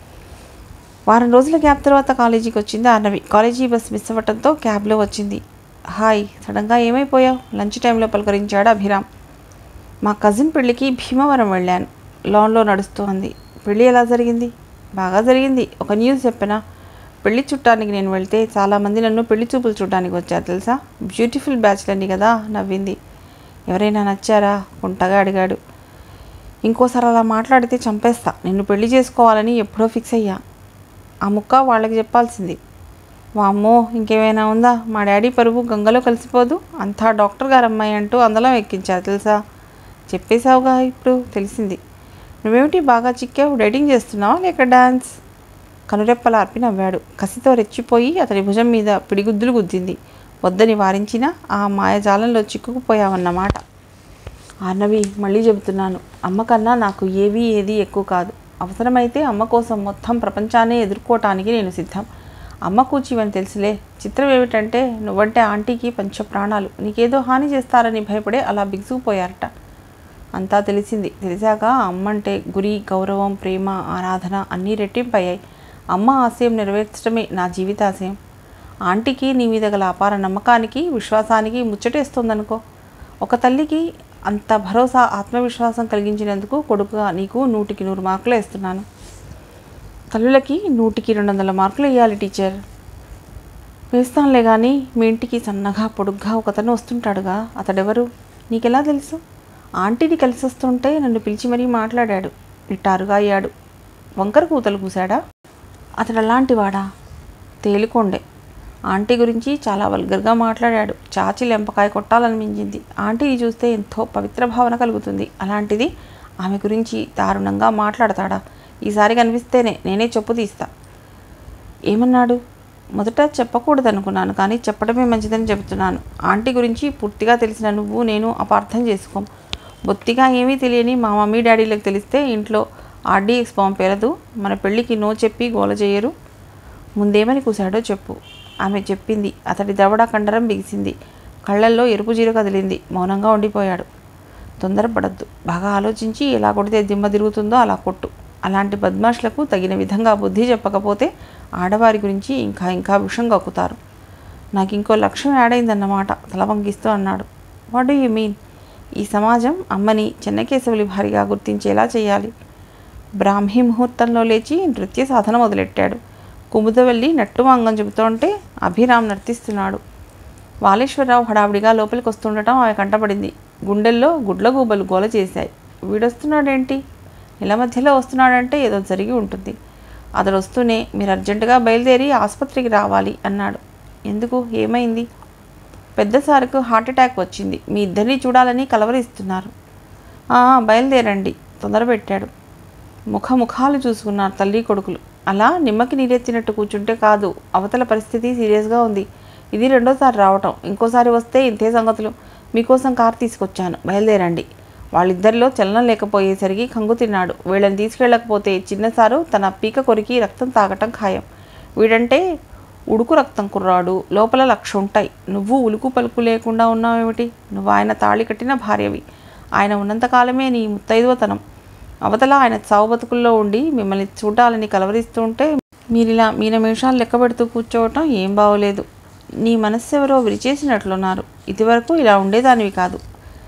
వారం రోజుల గ్యాప్ తర్వాత కాలేజీకి వచ్చింది ఆర్నవి. కాలేజీ బస్ మిస్ అవ్వటంతో క్యాబ్లో వచ్చింది. హాయ్, సడన్గా ఏమైపోయావు? లంచ్ టైంలో పలకరించాడు అభిరామ్. మా కజిన్ పెళ్ళికి భీమవరం వెళ్ళాను. లాన్లో నడుస్తూ అంది. పెళ్ళి ఎలా జరిగింది? బాగా జరిగింది. ఒక న్యూస్ చెప్పనా? పెళ్లి చుట్టానికి నేను వెళ్తే చాలామంది నన్ను పెళ్లి చూపులు చూడడానికి వచ్చారు తెలుసా. బ్యూటిఫుల్ బ్యాచ్లన్నీ కదా. నవ్వింది. ఎవరైనా నచ్చారా? కుంటగా అడిగాడు. ఇంకోసారి అలా మాట్లాడితే చంపేస్తా. నిన్ను పెళ్లి చేసుకోవాలని ఎప్పుడో ఫిక్స్ అయ్యా. ఆ ముక్క వాళ్ళకి చెప్పాల్సింది. వామ్మో, ఇంకేమైనా ఉందా? మా డాడీ పరువు గంగలో కలిసిపోదు. అంతా డాక్టర్ గారు అమ్మాయి అంటూ అందలం ఎక్కించారు తెలుసా. చెప్పేశావుగా, ఇప్పుడు తెలిసింది. నువ్వేమిటి బాగా చిక్కావు? డైటింగ్ చేస్తున్నావా లేక డాన్స్? కనురెప్పలా అర్పి నవ్వాడు. కసితో రెచ్చిపోయి అతని భుజం మీద పిడిగుద్దులు గుద్దింది. వద్దని వారించినా ఆ మాయజాలంలో చిక్కుకుపోయావన్నమాట. ఆర్నవి, మళ్ళీ చెబుతున్నాను, అమ్మ కన్నా నాకు ఏవీ ఏది ఎక్కువ కాదు. అవసరమైతే అమ్మ కోసం మొత్తం ప్రపంచాన్నే ఎదుర్కోవటానికి నేను సిద్ధం. అమ్మ కూచివని తెలుసులే. చిత్రం ఏమిటంటే నువ్వంటే ఆంటీకి పంచప్రాణాలు. నీకేదో హాని చేస్తారని భయపడే అలా బిగుసుకుపోయారట. అంతా తెలిసింది. తెలిసాక అమ్మంటే గురి, గౌరవం, ప్రేమ, ఆరాధన అన్నీ రెట్టింపయ్యాయి. అమ్మ ఆశయం నెరవేర్చడమే నా జీవితాశయం. ఆంటీకి నీ మీద గల అపార నమ్మకానికి, విశ్వాసానికి ముచ్చటేస్తోందనుకో. ఒక తల్లికి అంత భరోసా, ఆత్మవిశ్వాసం కలిగించినందుకు కొడుకుగా నీకు నూటికి నూరు మార్కులు వేస్తున్నాను. తల్లులకి నూటికి రెండు వందల మార్కులు వేయాలి టీచర్. వేస్తానులే కానీ మీ ఇంటికి సన్నగా పొడుగ్గా ఒకతను వస్తుంటాడుగా, అతడెవరు? నీకెలా తెలుసు? ఆంటీని కలిసి వస్తుంటే నన్ను పిలిచి మరీ మాట్లాడాడు. నిట్టారుగా అయ్యాడు. వంకర కూతలు కూశాడా? అతడు అలాంటివాడా? తేలికొండే. ఆంటీ గురించి చాలా వల్గర్గా మాట్లాడాడు. చాచి లెంపకాయ కొట్టాలనిపించింది. ఆంటీని చూస్తే ఎంతో పవిత్ర భావన కలుగుతుంది. అలాంటిది ఆమె గురించి దారుణంగా మాట్లాడతాడా? ఈసారి కనిపిస్తేనే నేనే చెప్పు తీస్తా. ఏమన్నాడు? మొదట చెప్పకూడదనుకున్నాను, కానీ చెప్పడమే మంచిదని చెబుతున్నాను. ఆంటీ గురించి పూర్తిగా తెలిసిన నువ్వు నేను అపార్థం చేసుకోం. బొత్తిగా ఏమీ తెలియని మా మమ్మీ డాడీలకు తెలిస్తే ఇంట్లో ఆర్డీఎక్స్ పంపేరదు. మన పెళ్ళికి నో చెప్పి గోల చేయరు. ముందేమని కూశాడో చెప్పు. ఆమె చెప్పింది. అతడి దవడ కండరం బిగిసింది. కళ్ళల్లో ఎరుపు జీర కదిలింది. మౌనంగా ఉండిపోయాడు. తొందరపడద్దు. బాగా ఆలోచించి ఎలా కొడితే దిమ్మ తిరుగుతుందో అలా కొట్టు. అలాంటి బద్మాష్లకు తగిన విధంగా బుద్ధి చెప్పకపోతే ఆడవారి గురించి ఇంకా ఇంకా విషం కక్కుతారు. నాకు ఇంకో లక్ష్యం యాడ్ అయిందన్నమాట తల వంగిస్తూ అన్నాడు. What do you mean? ఈ సమాజం అమ్మని చెన్నకేశవులి భారీగా గుర్తించేలా చేయాలి. బ్రాహ్మీ ముహూర్తంలో లేచి నృత్య సాధన మొదలెట్టాడు. కుముదవల్లి నట్టుమాంగం చెబుతుంటే అభిరామ్ నర్తిస్తున్నాడు. వాలేశ్వరరావు హడావిడిగా లోపలికి వస్తుండటం ఆమె కంటపడింది. గుండెల్లో గుడ్లగూబలు గోల చేశాయి. వీడొస్తున్నాడేంటి? నెల మధ్యలో వస్తున్నాడంటే ఏదో జరిగి ఉంటుంది. అతడు వస్తూనే మీరు అర్జెంటుగా బయలుదేరి ఆసుపత్రికి రావాలి అన్నాడు. ఎందుకు? ఏమైంది? పెద్ద సార్కు హార్ట్ అటాక్ వచ్చింది. మీ ఇద్దరిని చూడాలని కలవరిస్తున్నారు. బయలుదేరండి తొందర పెట్టాడు. ముఖముఖాలు చూసుకున్నారు తల్లి కొడుకులు. అలా నిమ్మకి నీరెత్తినట్టు కూర్చుంటే కాదు. అవతల పరిస్థితి సీరియస్గా ఉంది. ఇది రెండోసారి రావటం. ఇంకోసారి వస్తే ఇంతే సంగతులు. మీకోసం కారు తీసుకొచ్చాను, బయలుదేరండి. వాళ్ళిద్దరిలో చలనం లేకపోయేసరికి కంగు తిన్నాడు. వీళ్ళని తీసుకెళ్ళకపోతే చిన్నసారు తన పీక కొరికి రక్తం తాగటం ఖాయం. వీడంటే ఉడుకు రక్తం కుర్రాడు, లోపల లక్ష ఉంటాయి. నువ్వు ఉలుకు పలుకు లేకుండా ఉన్నావేమిటి? నువ్వు ఆయన తాళి కట్టిన భార్యవి. ఆయన ఉన్నంతకాలమే నీ ముత్తైదువతనం. అవతల ఆయన చావు బతుకుల్లో ఉండి మిమ్మల్ని చూడాలని కలవరిస్తూ ఉంటే మీరిలా మీ నిమిషాలు లెక్క పెడుతూ కూర్చోవటం ఏం బాగోలేదు. నీ మనస్సు ఎవరో విరిచేసినట్లున్నారు. ఇదివరకు ఇలా ఉండేదానివి కాదు.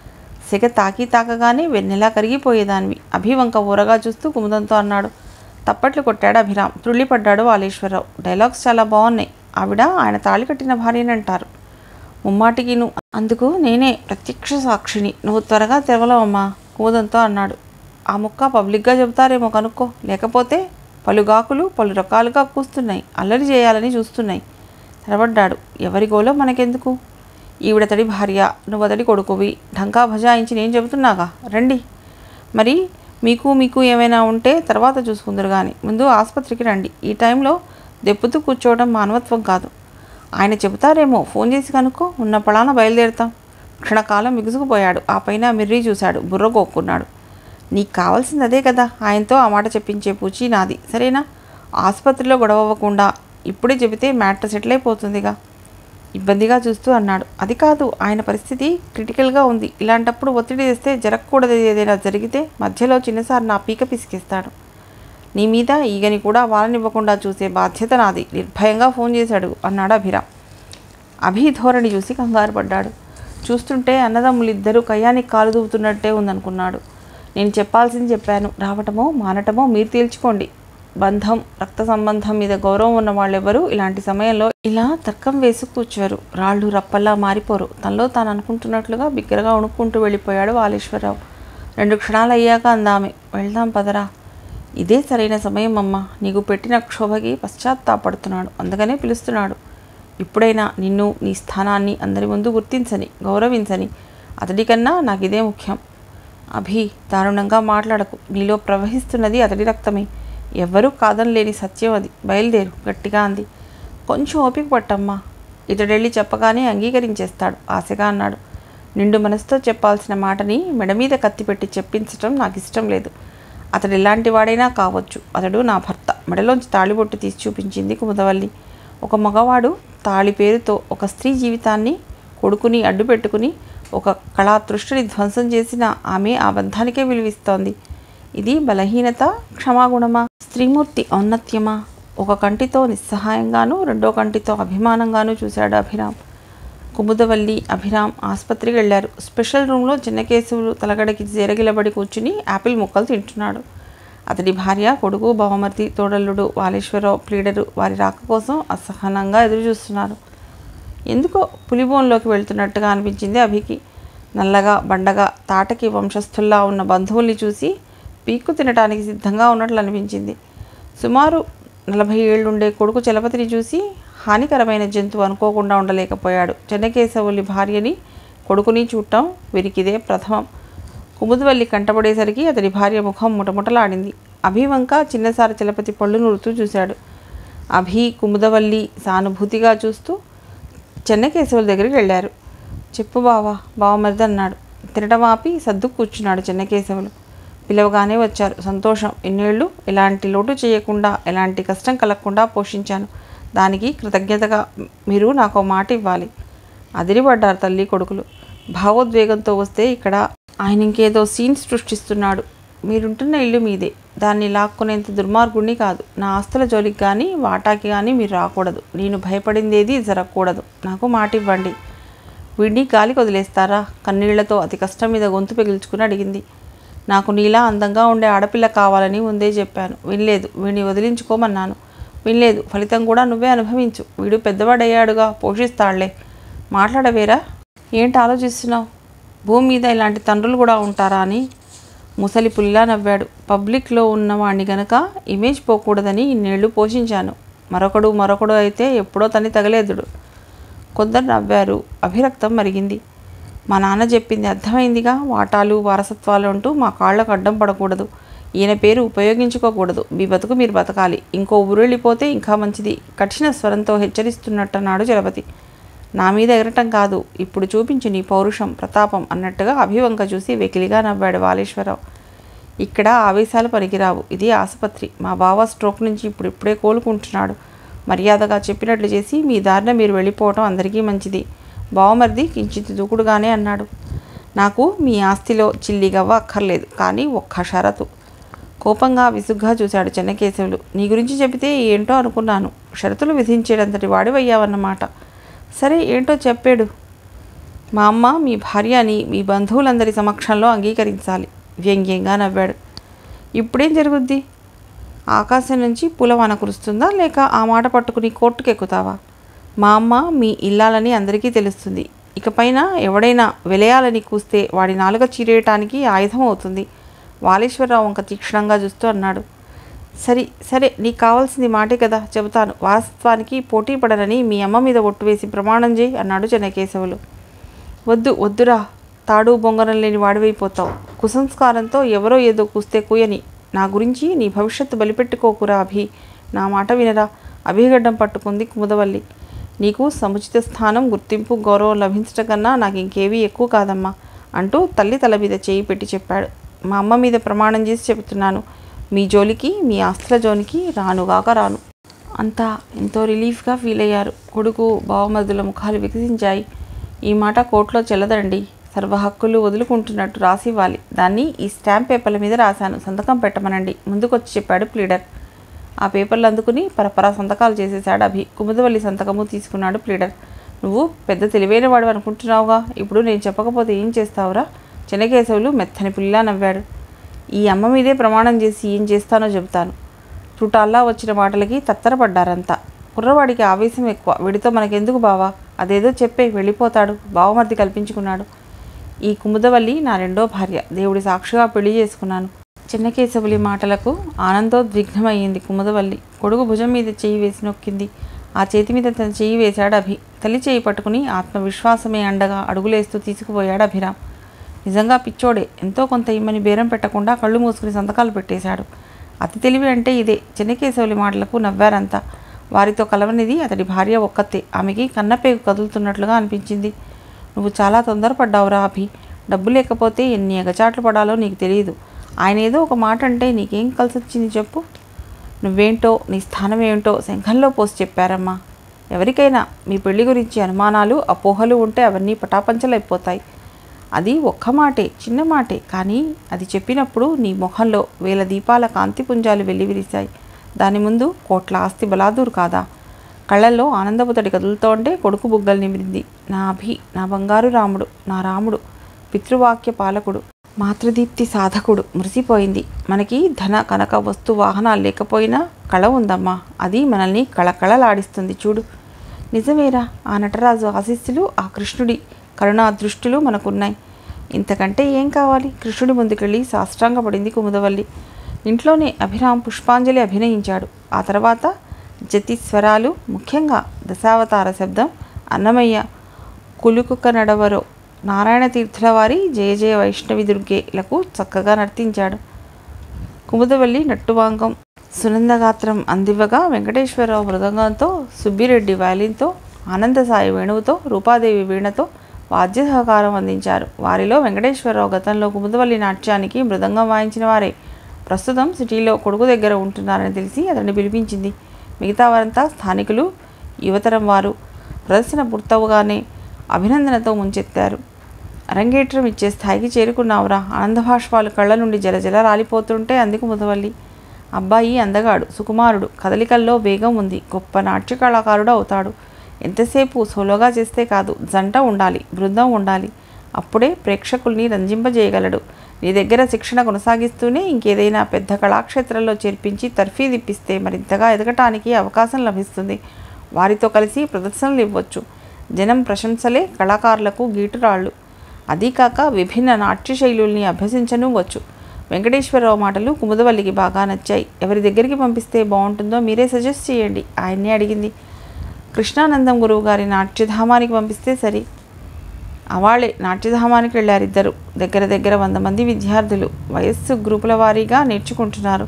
సెగ తాకి తాకగానే వెన్నెలా కరిగిపోయేదానివి. అభివంక ఊరగా చూస్తూ కుముదంతో అన్నాడు. తప్పట్లు కొట్టాడు అభిరామ్. త్రుళ్ళిపడ్డాడు వాలేశ్వరరావు. డైలాగ్స్ చాలా బాగున్నాయి. ఆవిడ ఆయన తాళి కట్టిన భార్యనంటారు. ముమ్మాటికి నువ్వు అందుకు నేనే ప్రత్యక్ష సాక్షిని. నువ్వు త్వరగా తెరవలవమ్మా కుముదంతో అన్నాడు. ఆ ముక్క పబ్లిక్గా చెబుతారేమో కనుక్కో. లేకపోతే పలుగాకులు పలు రకాలుగా కూస్తున్నాయి. అల్లరి చేయాలని చూస్తున్నాయి. తెరబడ్డాడు. ఎవరి గోలో మనకెందుకు? ఈవిడతడి భార్య, నువ్వతడి కొడుకువి. ఢంకా భజాయించి నేను చెబుతున్నాగా. రండి. మరి మీకు మీకు ఏమైనా ఉంటే తర్వాత చూసుకుందరు కానీ ముందు ఆసుపత్రికి రండి. ఈ టైంలో దెప్పుతూ కూర్చోవడం మానవత్వం కాదు. ఆయన చెబుతారేమో, ఫోన్ చేసి కనుక్కో. ఉన్న పళాన బయలుదేరుతాం. క్షణకాలం మిగుసుకుపోయాడు. ఆ పైన మిర్రి చూశాడు. బుర్ర గోక్కున్నాడు. నీకు కావాల్సింది అదే కదా. ఆయనతో ఆ మాట చెప్పించే పూచి నాది. సరేనా? ఆసుపత్రిలో గొడవవ్వకుండా ఇప్పుడే చెబితే మ్యాటర్ సెటిల్ అయిపోతుందిగా. ఇబ్బందిగా చూస్తూ అన్నాడు. అది కాదు, ఆయన పరిస్థితి క్రిటికల్గా ఉంది. ఇలాంటప్పుడు ఒత్తిడి చేస్తే జరగకూడదు. ఏదైనా జరిగితే మధ్యలో చిన్నసారి నా పీక పిసికిస్తాడు. నీ మీద ఈగని కూడా వాళ్ళనివ్వకుండా చూసే బాధ్యత నాది. నిర్భయంగా ఫోన్ చేశాడు అన్నాడు అభిరామ్. అభి ధోరణి చూసి కంగారు పడ్డాడు. చూస్తుంటే అన్నదమ్ములిద్దరూ కయ్యానికి కాలు దూవుతున్నట్టే ఉందనుకున్నాడు. నేను చెప్పాల్సింది చెప్పాను. రావటమో మానటమో మీరు తేల్చుకోండి. బంధం, రక్త సంబంధం మీద గౌరవం ఉన్న వాళ్ళెవరూ ఇలాంటి సమయంలో ఇలా తర్కం వేసి కూర్చోరు. రాళ్ళు రప్పల్లా మారిపోరు. తనలో తాను అనుకుంటున్నట్లుగా బిగ్గరగా ఉణుక్కుంటూ వెళ్ళిపోయాడు వాలేశ్వరరావు. రెండు క్షణాలు అయ్యాక అందామె, వెళ్దాం పదరా. ఇదే సరైన సమయం అమ్మ. నీకు పెట్టిన క్షోభకి పశ్చాత్తాపడుతున్నాడు. అందుకనే పిలుస్తున్నాడు. ఇప్పుడైనా నిన్ను, నీ స్థానాన్ని అందరి ముందు గుర్తించని, గౌరవించని. అతడికన్నా నాకు ఇదే ముఖ్యం. అభి, దారుణంగా మాట్లాడకు. నీలో ప్రవహిస్తున్నది అతడి రక్తమే. ఎవ్వరూ కాదనలేని సత్యం అది. బయలుదేరు గట్టిగా అంది. కొంచెం ఓపిక పట్టమ్మా. ఇతడెళ్ళి చెప్పగానే అంగీకరించేస్తాడు ఆశగా అన్నాడు. నిండు మనసుతో చెప్పాల్సిన మాటని మెడ మీద కత్తి పెట్టి చెప్పించటం నాకు ఇష్టం లేదు. అతడు ఎలాంటి వాడైనా కావచ్చు. అతడు నా భర్త. మెడలోంచి తాళిబొట్టు తీసి చూపించింది కుముదవల్లి. ఒక మగవాడు తాళి పేరుతో ఒక స్త్రీ జీవితాన్ని, కొడుకుని అడ్డు పెట్టుకుని ఒక కళాతృష్టిని ధ్వంసం చేసిన ఆమె ఆ బంధానికే విలువిస్తోంది. ఇది బలహీనత, క్షమాగుణమా? స్త్రీమూర్తి ఔన్నత్యమా? ఒక కంటితో నిస్సహాయంగానూ రెండో కంటితో అభిమానంగానూ చూశాడు అభిరామ్. కుముదవల్లి, అభిరామ్ ఆసుపత్రికి వెళ్ళారు. స్పెషల్ రూమ్లో చిన్నకేశవులు తలగడకి జేరగిలబడి కూర్చుని యాపిల్ ముక్కలు తింటున్నాడు. అతడి భార్య, కొడుకు, బావమర్ది, తోడల్లుడు వాలేశ్వరరావు ప్లీడరు వారి రాక కోసం అసహనంగా ఎదురుచూస్తున్నారు. ఎందుకో పులిబోన్లోకి వెళ్తున్నట్టుగా అనిపించింది అభికి. నల్లగా, బండగా, తాటకి వంశస్థుల్లా ఉన్న బంధువుల్ని చూసి పీక్కు తినటానికి సిద్ధంగా ఉన్నట్లు అనిపించింది. సుమారు నలభై ఏళ్లుండే కొడుకు చలపతిని చూసి హానికరమైన జంతువు అనుకోకుండా ఉండలేకపోయాడు. చెన్నకేశవులి భార్యని, కొడుకుని చూడటం వీరికిదే ప్రథమం. కుముదవల్లి కంటపడేసరికి అతడి భార్య ముఖం ముటముటలాడింది. అభివంక చిన్నసారి చలపతి పళ్ళు నూరుతూ చూశాడు. అభి, కుముదవల్లి సానుభూతిగా చూస్తూ చెన్నకేశవుల దగ్గరికి వెళ్ళారు. చెప్పు బావా, బావమరిది అన్నాడు. తినటం ఆపి సర్దు కూర్చున్నాడు చెన్నకేశవులు. పిలవగానే వచ్చారు. సంతోషం. ఎన్నేళ్ళు ఎలాంటి లోటు చేయకుండా, ఎలాంటి కష్టం కలగకుండా పోషించాను. దానికి కృతజ్ఞతగా మీరు నాకు మాట ఇవ్వాలి. అదిరిపడ్డారు తల్లి కొడుకులు. భావోద్వేగంతో వస్తే ఇక్కడ ఆయన ఇంకేదో సీన్స్ సృష్టిస్తున్నాడు. మీరుంటున్న ఇల్లు మీదే. దాన్ని లాక్కునేంత దుర్మార్గుణ్ణి కాదు. నా ఆస్తుల జోలికి కానీ వాటాకి కానీ మీరు రాకూడదు. నేను భయపడిందేది జరగకూడదు. నాకు మాట ఇవ్వండి. వీడిని గాలికి వదిలేస్తారా? కన్నీళ్లతో అతి కష్టం మీద గొంతు పెగిల్చుకుని అడిగింది. నాకు నీలా అందంగా ఉండే ఆడపిల్ల కావాలని ముందే చెప్పాను. వినలేదు. వీడిని వదిలించుకోమన్నాను. వినలేదు. ఫలితం కూడా నువ్వే అనుభవించు. వీడు పెద్దవాడయ్యాడుగా, పోషిస్తాళ్లే. మాట్లాడవేరా? ఏంటి ఆలోచిస్తున్నావు? భూమి మీద ఇలాంటి తండ్రులు కూడా ఉంటారా అని ముసలి పుల్లా నవ్వాడు. పబ్లిక్లో ఉన్నవాణ్ణి గనక ఇమేజ్ పోకూడదని ఇన్నేళ్లు పోషించాను. మరొకడు మరొకడు అయితే ఎప్పుడో తని తగలేదుడు. కొందరు నవ్వారు. అభిరక్తం మరిగింది. మా నాన్న చెప్పింది అర్థమైందిగా. వాటాలు, వారసత్వాలు అంటూ మా కాళ్లకు అడ్డం పడకూడదు. ఈయన పేరు ఉపయోగించుకోకూడదు. మీ బతుకు మీరు బతకాలి. ఇంకో ఊరెళ్ళిపోతే ఇంకా మంచిది. కఠిన స్వరంతో హెచ్చరిస్తున్నట్టన్నాడు చలపతి. నా మీద ఎగరటం కాదు, ఇప్పుడు చూపించు నీ పౌరుషం ప్రతాపం అన్నట్టుగా అభివంక చూసి వెకిలిగా నవ్వాడు వాలేశ్వరరావు. ఇక్కడ ఆవేశాలు పనికిరావు, ఇది ఆసుపత్రి. మా బావ స్ట్రోక్ నుంచి ఇప్పుడు ఇప్పుడే కోలుకుంటున్నాడు. మర్యాదగా చెప్పినట్లు చేసి మీ దారిన మీరు వెళ్ళిపోవటం అందరికీ మంచిది. బావమరిది కించిత్ దూకుడుగానే అన్నాడు. నాకు మీ ఆస్తిలో చిల్లిగవ్వ అక్కర్లేదు, కానీ ఒక్క షరతు. కోపంగా విసుగ్గా చూశాడు చెన్నకేశవులు. నీ గురించి చెబితే ఏంటో అనుకున్నాను, షరతులు విధించేటంతటి వాడివయ్యావన్నమాట. సరే ఏంటో చెప్పాడు. మా అమ్మ మీ భార్య అని మీ బంధువులందరి సమక్షంలో అంగీకరించాలి. వ్యంగ్యంగా నవ్వాడు. ఇప్పుడేం జరుగుద్ది? ఆకాశం నుంచి పూలవాన కురుస్తుందా, లేక ఆ మాట పట్టుకుని కోర్టుకెక్కుతావా? మా అమ్మ మీ ఇల్లాలని అందరికీ తెలుస్తుంది. ఇకపైన ఎవడైనా వెలయాలని కూస్తే వాడి నాలుక చీరేయటానికి ఆయుధం అవుతుంది. వాలేశ్వరరావు వంక తీక్షణంగా చూస్తూ అన్నాడు. సరి సరే నీకు కావాల్సింది మాటే కదా, చెబుతాను. వారసత్వానికి పోటీ పడనని మీ అమ్మ మీద ఒట్టు వేసి ప్రమాణం చేయి అన్నాడు చెన్నకేశవులు. వద్దు వద్దురా, తాడు బొంగరం లేని వాడివైపోతావు. కుసంస్కారంతో ఎవరో ఏదో కూస్తే కూయని. నా గురించి నీ భవిష్యత్తు బలిపెట్టుకోకురా అభి. నా మాట వినరా. అభిగడ్డం పట్టుకుంది కుముదవల్లి. నీకు సముచిత స్థానం, గుర్తింపు, గౌరవం లభించటం కన్నా నాకు ఇంకేవీ ఎక్కువ కాదమ్మా అంటూ తల్లి తల మీద చేయి పెట్టి చెప్పాడు. మా అమ్మ మీద ప్రమాణం చేసి చెబుతున్నాను, మీ జోలికి, మీ ఆస్తుల జోలికి రానుగాక రాను. అంతా ఎంతో రిలీఫ్గా ఫీల్ అయ్యారు. కొడుకు బావమరుదుల ముఖాలు వికసించాయి. ఈ మాట కోర్టులో చెల్లదండి, సర్వ హక్కులు వదులుకుంటున్నట్టు రాసివ్వాలి. దాన్ని ఈ స్టాంప్ పేపర్ల మీద రాశాను, సంతకం పెట్టమనండి ముందుకొచ్చి చెప్పాడు ప్లీడర్. ఆ పేపర్లు అందుకుని పరపరా సంతకాలు చేసేశాడు అభి. కుముదవల్లి సంతకము తీసుకున్నాడు ప్లీడర్. నువ్వు పెద్ద తెలివైన వాడు అనుకుంటున్నావుగా, ఇప్పుడు నేను చెప్పకపోతే ఏం చేస్తావురా? చెన్నకేశవులు మెత్తని పుల్లిలా నవ్వాడు. ఈ అమ్మ మీదే ప్రమాణం చేసి ఏం చేస్తానో చెబుతాను. చుట్టాల్లా వచ్చిన మాటలకి తత్తరపడ్డారంతా. కుర్రవాడికి ఆవేశం ఎక్కువ. వీడితో మనకెందుకు బావా, అదేదో చెప్పే వెళ్ళిపోతాడు. బావమర్ది కల్పించుకున్నాడు. ఈ కుముదవల్లి నా రెండో భార్య, దేవుడి సాక్షిగా పెళ్లి చేసుకున్నాను. చెన్నకేశవులి మాటలకు ఆనందోద్విగ్నమయ్యింది కుముదవల్లి. కొడుకు భుజం మీద చెయ్యి వేసి నొక్కింది. ఆ చేతి మీద తన చెయ్యి వేశాడు అభి. తల్లి చేయి పట్టుకుని ఆత్మవిశ్వాసమే అండగా అడుగులేస్తూ తీసుకుపోయాడు అభిరామ్. నిజంగా పిచ్చోడే, ఎంతో కొంత ఇమ్మని బేరం పెట్టకుండా కళ్ళు మూసుకుని సంతకాలు పెట్టేశాడు. అతి తెలివి అంటే ఇదే. చెన్నకేశవులి మాటలకు నవ్వారంతా. వారితో కలవనిది అతడి భార్య ఒక్కతే. ఆమెకి కన్నపేగు కదులుతున్నట్లుగా అనిపించింది. నువ్వు చాలా తొందరపడ్డావురా అభి. డబ్బు లేకపోతే ఎన్ని ఎగచాట్లు పడాలో నీకు తెలియదు. ఆయన ఏదో ఒక మాట అంటే నీకేం కలిసొచ్చింది చెప్పు. నువ్వేంటో, నీ స్థానం ఏంటో శంఖంలో పోసి చెప్పారమ్మా. ఎవరికైనా మీ పెళ్లి గురించి అనుమానాలు, అపోహలు ఉంటే అవన్నీ పటాపంచలైపోతాయి. అది ఒక్క మాటే, చిన్న మాటే, కానీ అది చెప్పినప్పుడు నీ ముఖంలో వేల దీపాల కాంతిపుంజాలు వెల్లివిరిశాయి. దాని ముందు కోట్ల ఆస్తి బలాదూరు కాదా? కళ్ళల్లో ఆనందపుతడి కదులుతోంటే కొడుకు బుగ్గలు నిమిరింది. నా అభి, నా బంగారు రాముడు, నా రాముడు, పితృవాక్య పాలకుడు, మాతృదీప్తి సాధకుడు మురిసిపోయింది. మనకి ధన కనక వస్తు వాహనాలు లేకపోయినా కళ ఉందమ్మా, అది మనల్ని కళకళలాడిస్తుంది చూడు. నిజమేరా, ఆ నటరాజు ఆశీస్సులు, ఆ కృష్ణుడి కరుణా దృష్టిలు మనకున్నాయి. ఇంతకంటే ఏం కావాలి? కృష్ణుడి ముందుకెళ్ళి సాష్టాంగపడింది కుముదవల్లి. ఇంట్లోనే అభిరామ్ పుష్పాంజలి అభినయించాడు. ఆ తర్వాత జతిస్వరాలు, ముఖ్యంగా దశావతార శబ్దం, అన్నమయ్య, కులుకుక నడవరో, నారాయణ తీర్థుల వారి జయ జయ వైష్ణవి దుర్గేలకు చక్కగా నర్తించాడు. కుముదవల్లి నట్టువాంగం, సునందగాత్రం అందివ్వగా వెంకటేశ్వరరావు మృదంగంతో, సుబ్బిరెడ్డి వ్యాలిన్తో, ఆనందసాయి వేణువుతో, రూపాదేవి వీణతో వాద్య సహకారం అందించారు. వారిలో వెంకటేశ్వరరావు గతంలో కుముదవల్లి నాట్యానికి మృదంగం వాయించిన వారే. ప్రస్తుతం సిటీలో కొడుకు దగ్గర ఉంటున్నారని తెలిసి అతన్ని పిలిపించింది. మిగతా వారంతా స్థానికులు, యువతరం వారు. ప్రదర్శన పూర్తవగానే అభినందనతో ముంచెత్తారు. అరంగేట్రం ఇచ్చే స్థాయికి చేరుకున్నావురా. ఆనందభాష్పాలు కళ్ళ నుండి జలజల రాలిపోతుంటే అందుకు ముదవల్లి. అబ్బాయి అందగాడు, సుకుమారుడు, కదలికల్లో వేగం ఉంది, గొప్ప నాట్య కళాకారుడు అవుతాడు. ఎంతసేపు సోలోగా చేస్తే కాదు, జంట ఉండాలి, బృందం ఉండాలి. అప్పుడే ప్రేక్షకుల్ని రంజింపజేయగలడు. నీ దగ్గర శిక్షణ కొనసాగిస్తూనే ఇంకేదైనా పెద్ద కళాక్షేత్రంలో చేర్పించి తర్ఫీదిప్పిస్తే మరింతగా ఎదగటానికి అవకాశం లభిస్తుంది. వారితో కలిసి ప్రదర్శనలు ఇవ్వచ్చు. జనం ప్రశంసలే కళాకారులకు గీటురాళ్ళు. అదీకాక విభిన్న నాట్య శైలుల్ని అభ్యసించను వచ్చు. వెంకటేశ్వరరావు మాటలు కుముదవల్లికి బాగా నచ్చాయి. ఎవరి దగ్గరికి పంపిస్తే బాగుంటుందో మీరే సజెస్ట్ చేయండి, ఆయన్నే అడిగింది. కృష్ణానందం గురువు గారి నాట్యధామానికి పంపిస్తే సరి. అవాళ్లే నాట్యధామానికి వెళ్ళారు ఇద్దరు. దగ్గర దగ్గర వంద మంది విద్యార్థులు వయస్సు గ్రూపుల వారీగా నేర్చుకుంటున్నారు.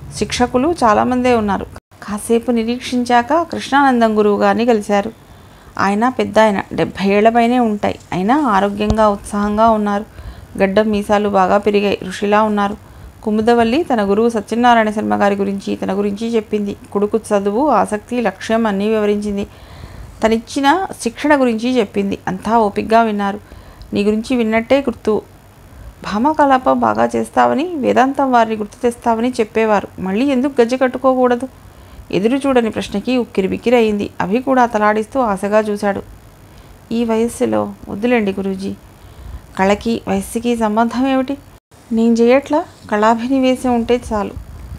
శిక్షకులు చాలామందే ఉన్నారు. కాసేపు నిరీక్షించాక కృష్ణానందం గురువు గారిని కలిశారు. ఆయన పెద్ద ఆయన డెబ్భై ఏళ్లపైనే ఉంటాయి. అయినా ఆరోగ్యంగా ఉత్సాహంగా ఉన్నారు. గడ్డం మీసాలు బాగా పెరిగాయి. ఋషిలా ఉన్నారు. కుముదవల్లి తన గురువు సత్యనారాయణ శర్మ గారి గురించి తన గురించి చెప్పింది. కొడుకు చదువు, ఆసక్తి, లక్ష్యం అన్నీ వివరించింది. తనిచ్చిన శిక్షణ గురించి చెప్పింది. అంతా ఓపిగ్గా విన్నారు. నీ గురించి విన్నట్టే గుర్తు. భామకలాపం బాగా చేస్తావని, వేదాంతం వారిని గుర్తు తెస్తావని చెప్పేవారు. మళ్ళీ ఎందుకు గజ్జె కట్టుకోకూడదు? ఎదురు చూడని ప్రశ్నకి ఉక్కిరి బిక్కిరి అయింది. అభి కూడా తలాడిస్తూ ఆశగా చూశాడు. ఈ వయస్సులో వద్దులేండి గురూజీ. కళకి వయస్సుకి సంబంధం ఏమిటి? నేను చేయట్లా. కళాభినివేశం ఉంటే చాలు.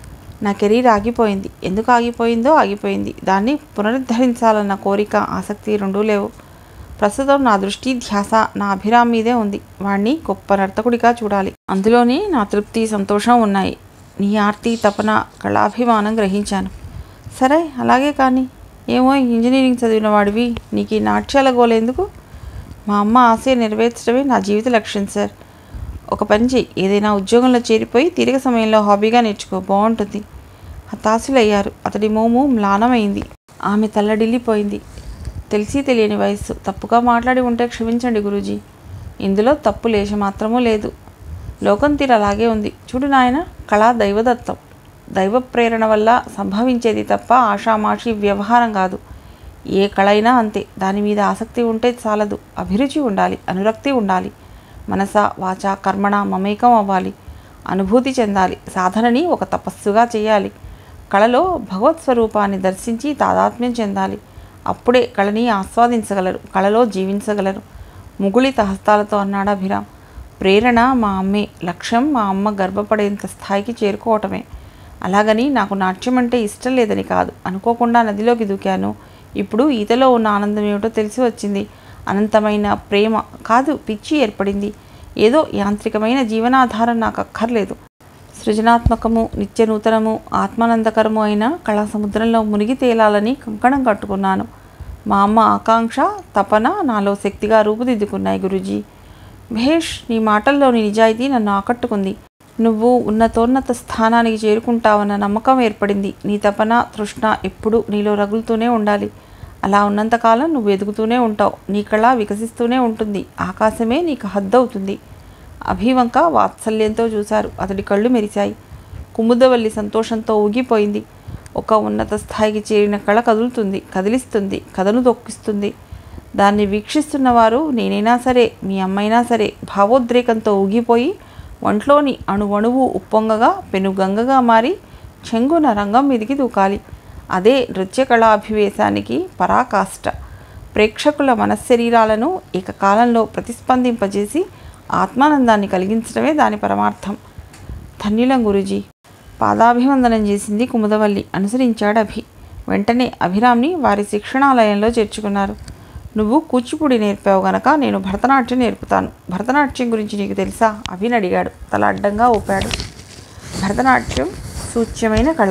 నా కెరీర్ ఆగిపోయింది. ఎందుకు ఆగిపోయిందో ఆగిపోయింది. దాన్ని పునరుద్ధరించాలన్న కోరిక, ఆసక్తి రెండూ లేవు. ప్రస్తుతం నా దృష్టి, ధ్యాస నా అభిరామ్ మీదే ఉంది. వాణ్ణి గొప్ప నర్తకుడిగా చూడాలి. అందులోనే నా తృప్తి, సంతోషం ఉన్నాయి. నీ ఆర్తి, తపన, కళాభిమానం గ్రహించాను. సరే, అలాగే కానీ. ఏమో ఇంజనీరింగ్ చదివిన వాడివి నీకు ఈ నాట్యాల గోలేందుకు? మా అమ్మ ఆశయ నెరవేర్చడమే నా జీవిత లక్ష్యం సార్. ఒక పని చెయ్యి, ఏదైనా ఉద్యోగంలో చేరిపోయి తీరిక సమయంలో హాబీగా నేర్చుకో, బాగుంటుంది. హతాశులయ్యారు. అతడి మోము మ్లానమైంది. ఆమె తల్లడిల్లిపోయింది. తెలిసి తెలియని వయస్సు. తప్పుగా మాట్లాడి ఉంటే క్షమించండి గురూజీ. ఇందులో తప్పు లేశ మాత్రమూ లేదు. లోకం తీరు అలాగే ఉంది. చూడు నాయన, కళ దైవదత్తం. దైవ ప్రేరణ వల్ల సంభవించేది తప్ప ఆషామాషి వ్యవహారం కాదు. ఏ కళ అయినా అంతే. దాని మీద ఆసక్తి ఉంటే చాలదు. అభిరుచి ఉండాలి, అనురక్తి ఉండాలి. మనస, వాచ, కర్మణ మమేకం అవ్వాలి. అనుభూతి చెందాలి. సాధనని ఒక తపస్సుగా చేయాలి. కళలో భగవత్ స్వరూపాన్ని దర్శించి తాదాత్మ్యం చెందాలి. అప్పుడే కళని ఆస్వాదించగలరు, కళలో జీవించగలరు. ముగుళిత హస్తాలతో అన్నాడు అభిరామ్. ప్రేరణ మా అమ్మే, లక్ష్యం మా అమ్మ గర్భపడేంత స్థాయికి చేరుకోవటమే. అలాగని నాకు నాట్యం అంటే ఇష్టం లేదని కాదు. అనుకోకుండా నదిలోకి దూకాను. ఇప్పుడు ఈతలో ఉన్న ఆనందం ఏమిటో తెలిసి వచ్చింది. అనంతమైన ప్రేమ కాదు, పిచ్చి ఏర్పడింది. ఏదో యాంత్రికమైన జీవనాధారం నాకు అక్కర్లేదు. సృజనాత్మకము, నిత్య నూతనము, ఆత్మానందకరము అయిన కళా సముద్రంలో మునిగి తేలాలని కంకణం కట్టుకున్నాను. మా అమ్మ ఆకాంక్ష, తపన నాలో శక్తిగా రూపుదిద్దుకున్నాయి గురూజీ. భేష్, నీ మాటల్లోని నిజాయితీ నన్ను ఆకట్టుకుంది. నువ్వు ఉన్నతోన్నత స్థానానికి చేరుకుంటావన్న నమ్మకం ఏర్పడింది. నీ తపన, తృష్ణ ఎప్పుడూ నీలో రగులుతూనే ఉండాలి. అలా ఉన్నంతకాలం నువ్వు ఎదుగుతూనే ఉంటావు. నీ కళ వికసిస్తూనే ఉంటుంది. ఆకాశమే నీకు హద్దవుతుంది. అభివంక వాత్సల్యంతో చూశారు. అతడి కళ్ళు మెరిశాయి. కుముదవల్లి సంతోషంతో ఊగిపోయింది. ఒక ఉన్నత స్థాయికి చేరిన కళ కదులుతుంది, కదిలిస్తుంది, కథను తొక్కిస్తుంది. దాన్ని వీక్షిస్తున్నవారు నేనైనా సరే, మీ అమ్మైనా సరే భావోద్రేకంతో ఊగిపోయి ఒంట్లోని అణువణువు ఉప్పొంగగా పెనుగంగగా మారి చెంగున రంగం మీదికి దూకాలి. అదే నృత్య కళాభివేశానికి పరాకాష్ట. ప్రేక్షకుల మనశ్శరీరాలను ఏకకాలంలో ప్రతిస్పందింపజేసి ఆత్మానందాన్ని కలిగించడమే దాని పరమార్థం. ధన్యులం గురూజీ. పాదాభివందనం చేసింది కుముదవల్లి. అనుసరించాడు అభి. వెంటనే అభిరామ్ని వారి శిక్షణాలయంలో చేర్చుకున్నారు. నువ్వు కూచిపూడి నేర్పావు గనక నేను భరతనాట్యం నేర్పుతాను. భరతనాట్యం గురించి నీకు తెలుసా? అభిని అడిగాడు. తల అడ్డంగా ఊపాడు. భరతనాట్యం సూచ్యమైన కళ.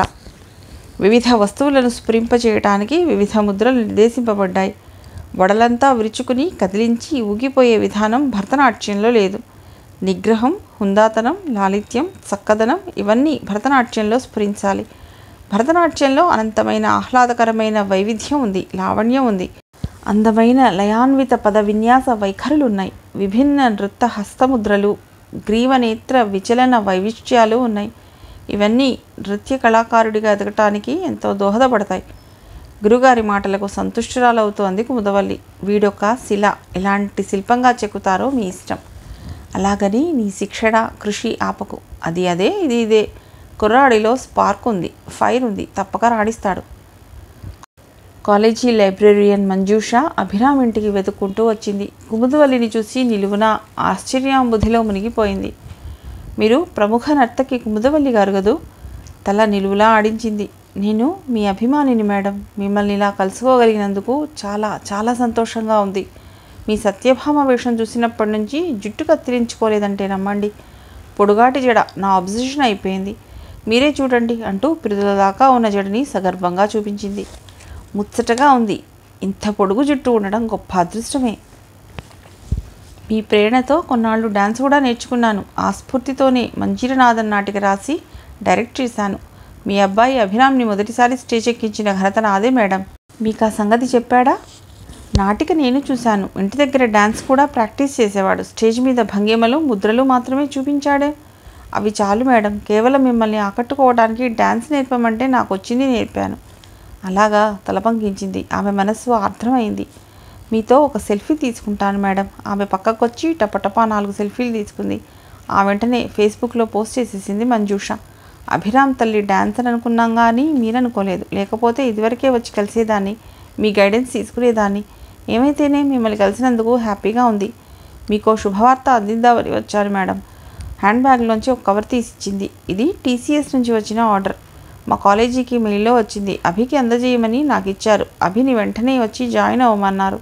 వివిధ వస్తువులను స్ఫురింపచేయటానికి వివిధ ముద్రలు నిర్దేశింపబడ్డాయి. వడలంతా విరుచుకుని కదిలించి ఊగిపోయే విధానం భరతనాట్యంలో లేదు. నిగ్రహం, హుందాతనం, లాలిత్యం, చక్కదనం ఇవన్నీ భరతనాట్యంలో స్ఫురించాలి. భరతనాట్యంలో అనంతమైన ఆహ్లాదకరమైన వైవిధ్యం ఉంది, లావణ్యం ఉంది. అందమైన లయాన్విత పద విన్యాస వైఖరులున్నాయి. విభిన్న నృత్య హస్తముద్రలు, గ్రీవనేత్ర విచలన వైవిధ్యాలు ఉన్నాయి. ఇవన్నీ నృత్య కళాకారుడిగా ఎదగటానికి ఎంతో దోహదపడతాయి. గురుగారి మాటలకు సంతుష్టురాలవుతోంది కుముదవల్లి. వీడొక శిల, ఎలాంటి శిల్పంగా చెక్కుతారో మీ ఇష్టం. అలాగని నీ శిక్షణ, కృషి ఆపకు. అది అదే, ఇది ఇదే. కుర్రాడిలో స్పార్క్ ఉంది, ఫైర్ ఉంది, తప్పక రాణిస్తాడు. కాలేజీ లైబ్రేరియన్ మంజూష అభిరామ్ ఇంటికి వెతుక్కుంటూ వచ్చింది. కుముదవల్లిని చూసి నిలువున ఆశ్చర్యాంబుధిలో మునిగిపోయింది. మీరు ప్రముఖ నర్తకి కుముదవల్లి గారు గదూ? తల నిలువులా ఆడించింది. నేను మీ అభిమానిని మేడం. మిమ్మల్ని ఇలా కలుసుకోగలిగినందుకు చాలా చాలా సంతోషంగా ఉంది. మీ సత్యభామ వేషం చూసినప్పటి నుంచి జుట్టు కత్తిరించుకోలేదంటే నమ్మండి. పొడుగాటి జడ నా అబ్జెషన్ అయిపోయింది. మీరే చూడండి అంటూ పిరుదుల దాకా ఉన్న జడని సగర్భంగా చూపించింది. ముచ్చటగా ఉంది. ఇంత పొడుగు జుట్టు ఉండడం గొప్ప అదృష్టమే. మీ ప్రేరణతో కొన్నాళ్ళు డ్యాన్స్ కూడా నేర్చుకున్నాను. ఆ స్ఫూర్తితోనే మంజీరనాథన్ నాటిక రాసి డైరెక్ట్ చేశాను. మీ అబ్బాయి అభిరామ్ని మొదటిసారి స్టేజ్ ఎక్కించిన ఘనత నాదే మేడం. మీకు ఆ సంగతి చెప్పాడా? నాటిక నేను చూశాను. ఇంటి దగ్గర డ్యాన్స్ కూడా ప్రాక్టీస్ చేసేవాడు. స్టేజ్ మీద భంగిమలు ముద్రలు మాత్రమే చూపించాడే. అవి చాలు మేడం. కేవలం మిమ్మల్ని ఆకట్టుకోవడానికి డ్యాన్స్ నేర్పమంటే నాకు వచ్చింది నేర్పాను. అలాగా తలపంకించింది. ఆమె మనస్సు అర్థమైంది. మీతో ఒక సెల్ఫీ తీసుకుంటాను మేడం. ఆమె పక్కకొచ్చి టపటపా నాలుగు సెల్ఫీలు తీసుకుంది. ఆ వెంటనే ఫేస్బుక్లో పోస్ట్ చేసేసింది మంజూష. అభిరామ్ తల్లి డ్యాన్స్ అని అనుకున్నాం కానీ మీరనుకోలేదు. లేకపోతే ఇదివరకే వచ్చి కలిసేదాన్ని, మీ గైడెన్స్ తీసుకునేదాన్ని. ఏమైతేనే మిమ్మల్ని కలిసినందుకు హ్యాపీగా ఉంది. మీకో శుభవార్త అందిద్దామని వచ్చారు మేడం. హ్యాండ్ బ్యాగ్లోంచి ఒక కవర్ తీసిచ్చింది. ఇది టీసీఎస్ నుంచి వచ్చిన ఆర్డర్. మా కాలేజీకి మెయిల్లో వచ్చింది. అభికి అందజేయమని నాకు ఇచ్చారు. అభిని వెంటనే వచ్చి జాయిన్ అవ్వమన్నారు.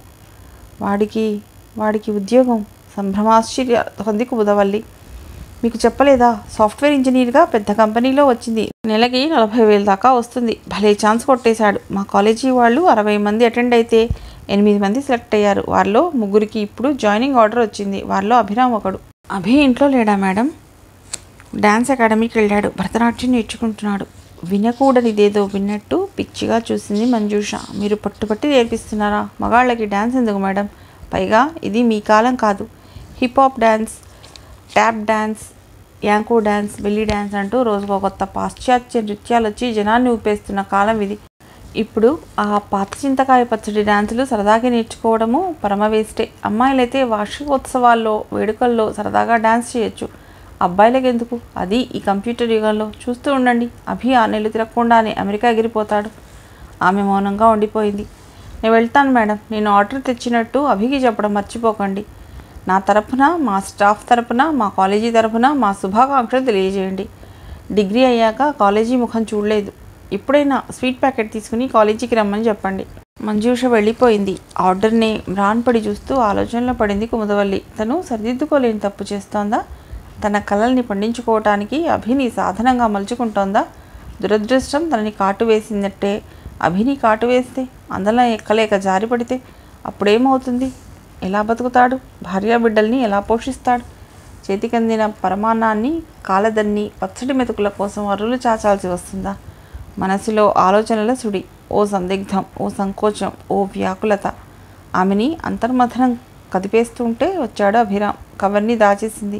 వాడికి వాడికి ఉద్యోగం సంభ్రమాశ్చర్య పొంది కుముదవల్లి. మీకు చెప్పలేదా? సాఫ్ట్వేర్ ఇంజనీర్గా పెద్ద కంపెనీలో వచ్చింది. నెలకి నలభై వేలు దాకా వస్తుంది. భలే ఛాన్స్ కొట్టేశాడు. మా కాలేజీ వాళ్ళు అరవై మంది అటెండ్ అయితే ఎనిమిది మంది సెలెక్ట్ అయ్యారు. వారిలో ముగ్గురికి ఇప్పుడు జాయినింగ్ ఆర్డర్ వచ్చింది. వారిలో అభిరామ్ ఒకడు. అభి ఇంట్లో లేడా మేడం? డ్యాన్స్ అకాడమీకి వెళ్ళాడు. భరతనాట్యం నేర్చుకుంటున్నాడు. వినకూడనిదేదో విన్నట్టు పిచ్చిగా చూసింది మంజూష. మీరు పట్టుపట్టి నేర్పిస్తున్నారా? మగాళ్ళకి డ్యాన్స్ ఎందుకు మేడం? పైగా ఇది మీ కాలం కాదు. Hip hop dance, tap dance, యాంకో డ్యాన్స్, బెల్లీ డ్యాన్స్ అంటూ రోజుకో కొత్త పాశ్చాత్య నృత్యాలు వచ్చి జనాన్ని ఊపేస్తున్న కాలం ఇది. ఇప్పుడు ఆ పాత చింతకాయ పచ్చడి డ్యాన్సులు సరదాగా నేర్చుకోవడము పరమ వేస్టే. అమ్మాయిలైతే వార్షికోత్సవాల్లో వేడుకల్లో సరదాగా డ్యాన్స్ చేయొచ్చు. అబ్బాయిలకు ఎందుకు? అది ఈ కంప్యూటర్ యుగంలో. చూస్తూ ఉండండి. అభి ఆ నెల్లు తిరగకుండానే అమెరికా ఎగిరిపోతాడు. ఆమె మౌనంగా ఉండిపోయింది. నేను వెళ్తాను మేడం. నేను ఆర్డర్ తెచ్చినట్టు అభికి చెప్పడం మర్చిపోకండి. నా తరపున, మా స్టాఫ్ తరపున, మా కాలేజీ తరపున మా శుభాకాంక్షలు తెలియజేయండి. డిగ్రీ అయ్యాక కాలేజీ ముఖం చూడలేదు. ఇప్పుడైనా స్వీట్ ప్యాకెట్ తీసుకుని కాలేజీకి రమ్మని చెప్పండి. మంజూష వెళ్ళిపోయింది. ఆర్డర్ని మ్రాన్పడి చూస్తూ ఆలోచనలో పడింది కుముదవల్లి. తను సరిదిద్దుకోలేని తప్పు చేస్తోందా? తన కళల్ని పండించుకోవటానికి అభిని సాధనంగా మలుచుకుంటోందా? దురదృష్టం తనని కాటు వేసిందట్టే. అభిని కాటు వేస్తే, అందులో ఎక్కలేక జారి పడితే అప్పుడేమవుతుంది? ఎలా బతుకుతాడు? భార్యా బిడ్డల్ని ఎలా పోషిస్తాడు? చేతికందిన పరమాన్నాన్ని కాలదన్ని పచ్చడి మెతుకుల కోసం అరులు చాచాల్సి వస్తుందా? మనసులో ఆలోచనల సుడి. ఓ సందిగ్ధం, ఓ సంకోచం, ఓ వ్యాకులత. ఆమెని అంతర్మథనం కదిపేస్తుంటే వచ్చాడు అభిరామ్. కవర్ని దాచేసింది.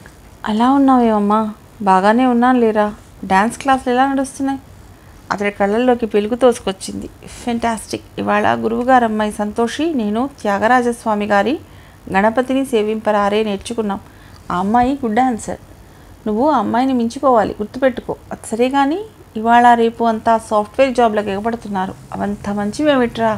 అలా ఉన్నావేమమ్మా? బాగానే ఉన్నాను లేరా? డ్యాన్స్ క్లాసులు ఎలా నడుస్తున్నాయి? అతడి కళ్ళల్లోకి పెలుగు తోసుకొచ్చింది. ఫెంటాస్టిక్. ఇవాళ గురువుగారు అమ్మాయి సంతోషి నేను త్యాగరాజస్వామి గారి గణపతిని సేవింపరారే నేర్చుకున్నాం. ఆ అమ్మాయి గుడ్ డాన్సర్. నువ్వు ఆ అమ్మాయిని మించిపోవాలి, గుర్తుపెట్టుకో. అది సరే కానీ ఇవాళ రేపు అంతా సాఫ్ట్వేర్ జాబ్లకు ఎగబడుతున్నారు. అవంత మంచివేమిట్రా?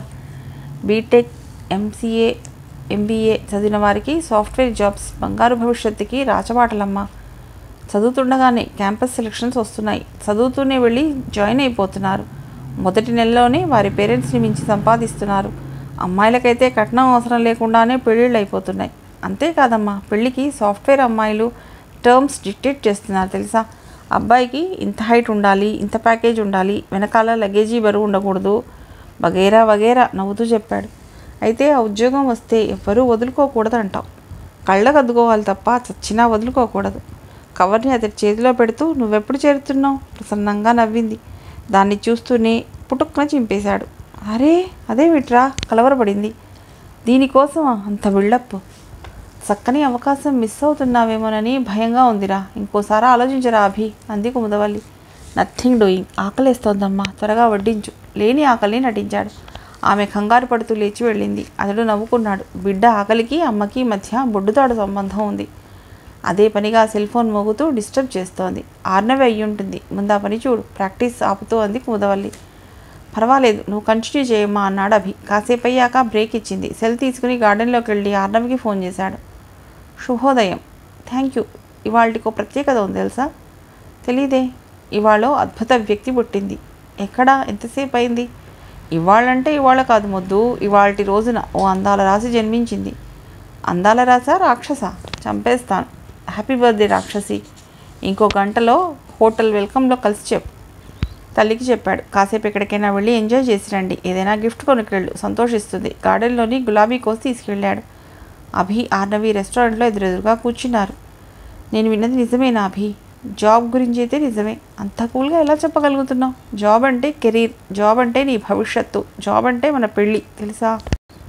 బీటెక్, ఎంసీఏ, ఎంబీఏ చదివిన వారికి సాఫ్ట్వేర్ జాబ్స్ బంగారు భవిష్యత్తుకి రాచబాటలమ్మా. చదువుతుండగానే క్యాంపస్ సెలక్షన్స్ వస్తున్నాయి. చదువుతూనే వెళ్ళి జాయిన్ అయిపోతున్నారు. మొదటి నెలలోనే వారి పేరెంట్స్ని మించి సంపాదిస్తున్నారు. అమ్మాయిలకైతే కట్నం అవసరం లేకుండానే పెళ్ళిళ్ళు అయిపోతున్నాయి. అంతేకాదమ్మా, పెళ్ళికి సాఫ్ట్వేర్ అమ్మాయిలు టర్మ్స్ డిక్టేట్ చేస్తున్నారు తెలుసా? అబ్బాయికి ఇంత హైట్ ఉండాలి, ఇంత ప్యాకేజ్ ఉండాలి, వెనకాల లగేజీ బరువు ఉండకూడదు, వగేరా వగేరా నవ్వుతూ చెప్పాడు. అయితే ఆ ఉద్యోగం వస్తే ఎవ్వరూ వదులుకోకూడదు అంటావు. కళ్ళకు అద్దుకోవాలి తప్ప చచ్చినా వదులుకోకూడదు. కవర్ని అతడి చేతిలో పెడుతూ నువ్వెప్పుడు చేరుతున్నావు? ప్రసన్నంగా నవ్వింది. దాన్ని చూస్తూనే పుటుక్కున చింపేశాడు. అరే అదేమిట్రా? కలవరపడింది. దీనికోసమా అంత బిల్డప్? చక్కని అవకాశం మిస్ అవుతున్నావేమోనని భయంగా ఉందిరా. ఇంకోసారి ఆలోచించరా అభి అంది కుముదవల్లి. Nothing doing. ఆకలేస్తోందమ్మా, త్వరగా వడ్డించు. లేని ఆకలిని నటించాడు. ఆమె కంగారు పడుతూ లేచి వెళ్ళింది. అతడు నవ్వుకున్నాడు. బిడ్డ ఆకలికి అమ్మకి మధ్య బొడ్డుతాడు సంబంధం ఉంది. అదే పనిగా సెల్ ఫోన్ మోగుతూ డిస్టర్బ్ చేస్తోంది. ఆర్నవే అయ్యి ఉంటుంది. ముందా పని చూడు. ప్రాక్టీస్ ఆపుతూ అంది కుముదవల్లి. పర్వాలేదు, నువ్వు కంటిన్యూ చేయమ్మా అన్నాడు అభి. కాసేపు అయ్యాక బ్రేక్ ఇచ్చింది. సెల్ తీసుకుని గార్డెన్లోకి వెళ్ళి ఆర్నవ్కి ఫోన్ చేశాడు. శుభోదయం. Thank you. ఇవాళకో ప్రత్యేకత ఉంది తెలుసా? తెలీదే. ఇవాళ అద్భుత వ్యక్తి పుట్టింది. ఎక్కడా? ఎంతసేపు అయింది? ఇవాళంటే ఇవాళ కాదు మొద్దు, ఇవాళటి రోజున ఓ అందాల రాశి జన్మించింది. అందాల రాసా రాక్షస? చంపేస్తాను. హ్యాపీ బర్త్డే రాక్షసి. ఇంకో గంటలో హోటల్ వెల్కమ్లో కలిసి చెప్పు. తల్లికి చెప్పాడు. కాసేపు ఎక్కడికైనా వెళ్ళి ఎంజాయ్ చేసి రండి. ఏదైనా గిఫ్ట్ కొనుక్కెళ్ళు, సంతోషిస్తుంది. గార్డెన్లోని గులాబీ కోసి తీసుకెళ్ళాడు. అభి, ఆర్నవి రెస్టారెంట్లో ఎదురెదురుగా కూర్చున్నారు. నేను విన్నది నిజమేనా అభి? జాబ్ గురించి అయితే నిజమే. అంత కూల్గా ఎలా చెప్పగలుగుతున్నావు? జాబ్ అంటే కెరీర్, జాబ్ అంటే నీ భవిష్యత్తు, జాబ్ అంటే మన పెళ్ళి తెలుసా?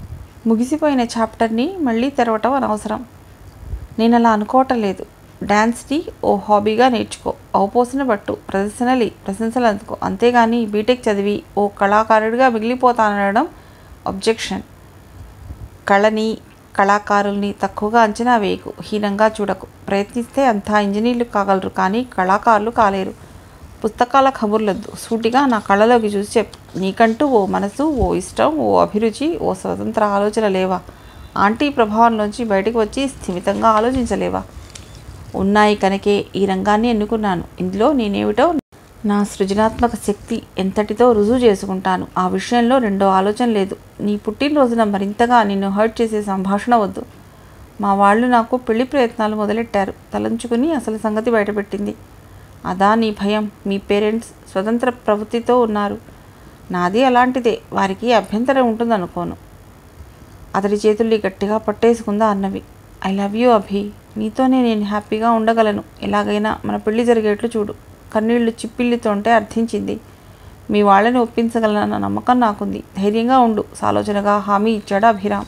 ముగిసిపోయిన చాప్టర్ని మళ్ళీ తెరవటం అనవసరం. నేను అలా అనుకోవటం లేదు. డ్యాన్స్ని ఓ హాబీగా నేర్చుకో, అవపోసిన పట్టు, ప్రదర్శనలి ప్రశంసలు అందుకో, అంతేగాని బీటెక్ చదివి ఓ కళాకారుడిగా మిగిలిపోతానడం అబ్జెక్షన్. కళని కళాకారుల్ని తక్కువగా అంచనా వేయకు, హీనంగా చూడకు. ప్రయత్నిస్తే అంతా ఇంజనీర్లు కాగలరు, కానీ కళాకారులు కాలేరు. పుస్తకాల కబుర్లొద్దు, సూటిగా నా కళ్ళలోకి చూసి చెప్పు. నీకంటూ ఓ మనసు, ఓ ఇష్టం, ఓ అభిరుచి, ఓ స్వతంత్ర ఆలోచన లేవా? ఆంటీ ప్రభావంలోంచి బయటకు వచ్చి స్థిమితంగా ఆలోచించలేవా? ఉన్నాయి కనుకే ఈ రంగాన్ని ఎన్నుకున్నాను. ఇందులో నేనేమిటో, నా సృజనాత్మక శక్తి ఎంతటితో రుజువు చేసుకుంటాను. ఆ విషయంలో రెండో ఆలోచన లేదు. నీ పుట్టినరోజున మరింతగా నిన్ను హర్ట్ చేసే సంభాషణ వద్దు. మా వాళ్ళు నాకు పెళ్లి ప్రయత్నాలు మొదలెట్టారు. తలంచుకుని అసలు సంగతి బయటపెట్టింది. అదా నీ భయం? మీ పేరెంట్స్ స్వతంత్ర ప్రవృత్తితో ఉన్నారు. నాది అలాంటిదే. వారికి అభ్యంతరం ఉంటుందనుకోను. అతడి చేతుల్ని గట్టిగా పట్టేసుకుందా అన్నవి. I love you Abhi. నీతోనే నేను హ్యాపీగా ఉండగలను. ఎలాగైనా మన పెళ్లి జరిగేట్లు చూడు. కన్నీళ్లు చిప్పిల్లితోంటే అర్థించింది. మీ వాళ్ళని ఒప్పించగలనన్న నమ్మకం నాకుంది. ధైర్యంగా ఉండు, సాలోచనగా హామీ ఇచ్చాడు అభిరామ్.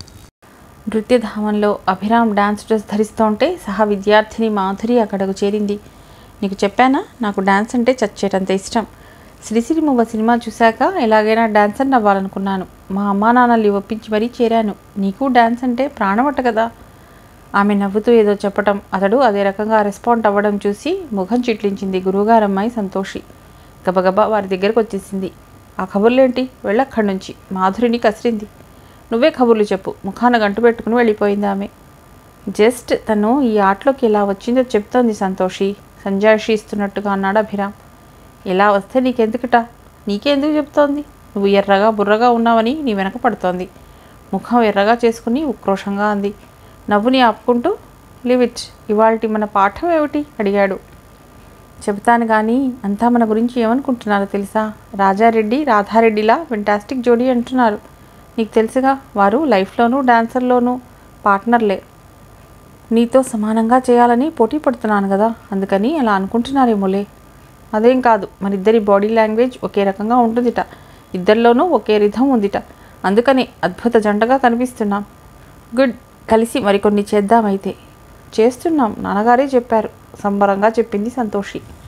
నృత్యధామంలో అభిరామ్ డాన్స్ డ్రెస్ ధరిస్తోంటే సహా విద్యార్థిని మాధురి అక్కడకు చేరింది. నీకు చెప్పానా, నాకు డాన్స్ అంటే చచ్చేటంత ఇష్టం. సిరిసిరిమువ్వ సినిమా చూశాక ఎలాగైనా డాన్సర్ని అవ్వాలనుకున్నాను. మా అమ్మా నాన్నల్ని ఒప్పించి మరీ చేరాను. నీకు డాన్స్ అంటే ప్రాణమట కదా. ఆమె నవ్వుతూ ఏదో చెప్పటం, అతడు అదే రకంగా రెస్పాండ్ అవ్వడం చూసి ముఖం చిట్లించింది గురువుగారమ్మాయి సంతోషి. గబగబా వారి దగ్గరకు వచ్చేసింది. ఆ కబుర్లేంటి? వెళ్ళక్కడి నుంచి. మాధురిని కసిరింది. నువ్వే కబుర్లు చెప్పు. ముఖాన గంటు పెట్టుకుని వెళ్ళిపోయింది ఆమె. జస్ట్ తను ఈ ఆటలోకి ఎలా వచ్చిందో చెప్తోంది సంతోషి, సంజాయిషి ఇస్తున్నట్టుగా అన్నాడు అభిరామ్. ఎలా వస్తే నీకెందుకుట? నీకెందుకు చెప్తోంది? నువ్వు ఎర్రగా బుర్రగా ఉన్నావని నీ వెనక పడుతోంది. ముఖం ఎర్రగా చేసుకుని ఉక్రోషంగా అంది. నవ్వుని ఆపుకుంటూ, లివ్ ఇట్. ఇవాల్టి మన పాఠం ఏమిటి అడిగాడు. చెబుతాను కానీ అంతా మన గురించి ఏమనుకుంటున్నారో తెలుసా? రాజారెడ్డి రాధారెడ్డిలా ఫెంటాస్టిక్ జోడీ అంటున్నారు. నీకు తెలుసుగా, వారు లైఫ్లోనూ డాన్సర్లోనూ పార్ట్నర్లే. నీతో సమానంగా చేయాలని పోటీ పడుతున్నాను కదా, అందుకని అలా అనుకుంటున్నారేమోలే. అదేం కాదు, మనిద్దరి బాడీ లాంగ్వేజ్ ఒకే రకంగా ఉంటుందిట. ఇద్దరిలోనూ ఒకే రిధం ఉందిట. అందుకని అద్భుత జంటగా కనిపిస్తున్నాం. గుడ్, కలిసి మరికొన్ని చేద్దామైతే. చేస్తున్నాం, నాన్నగారే చెప్పారు, సంబరంగా చెప్పింది సంతోషి.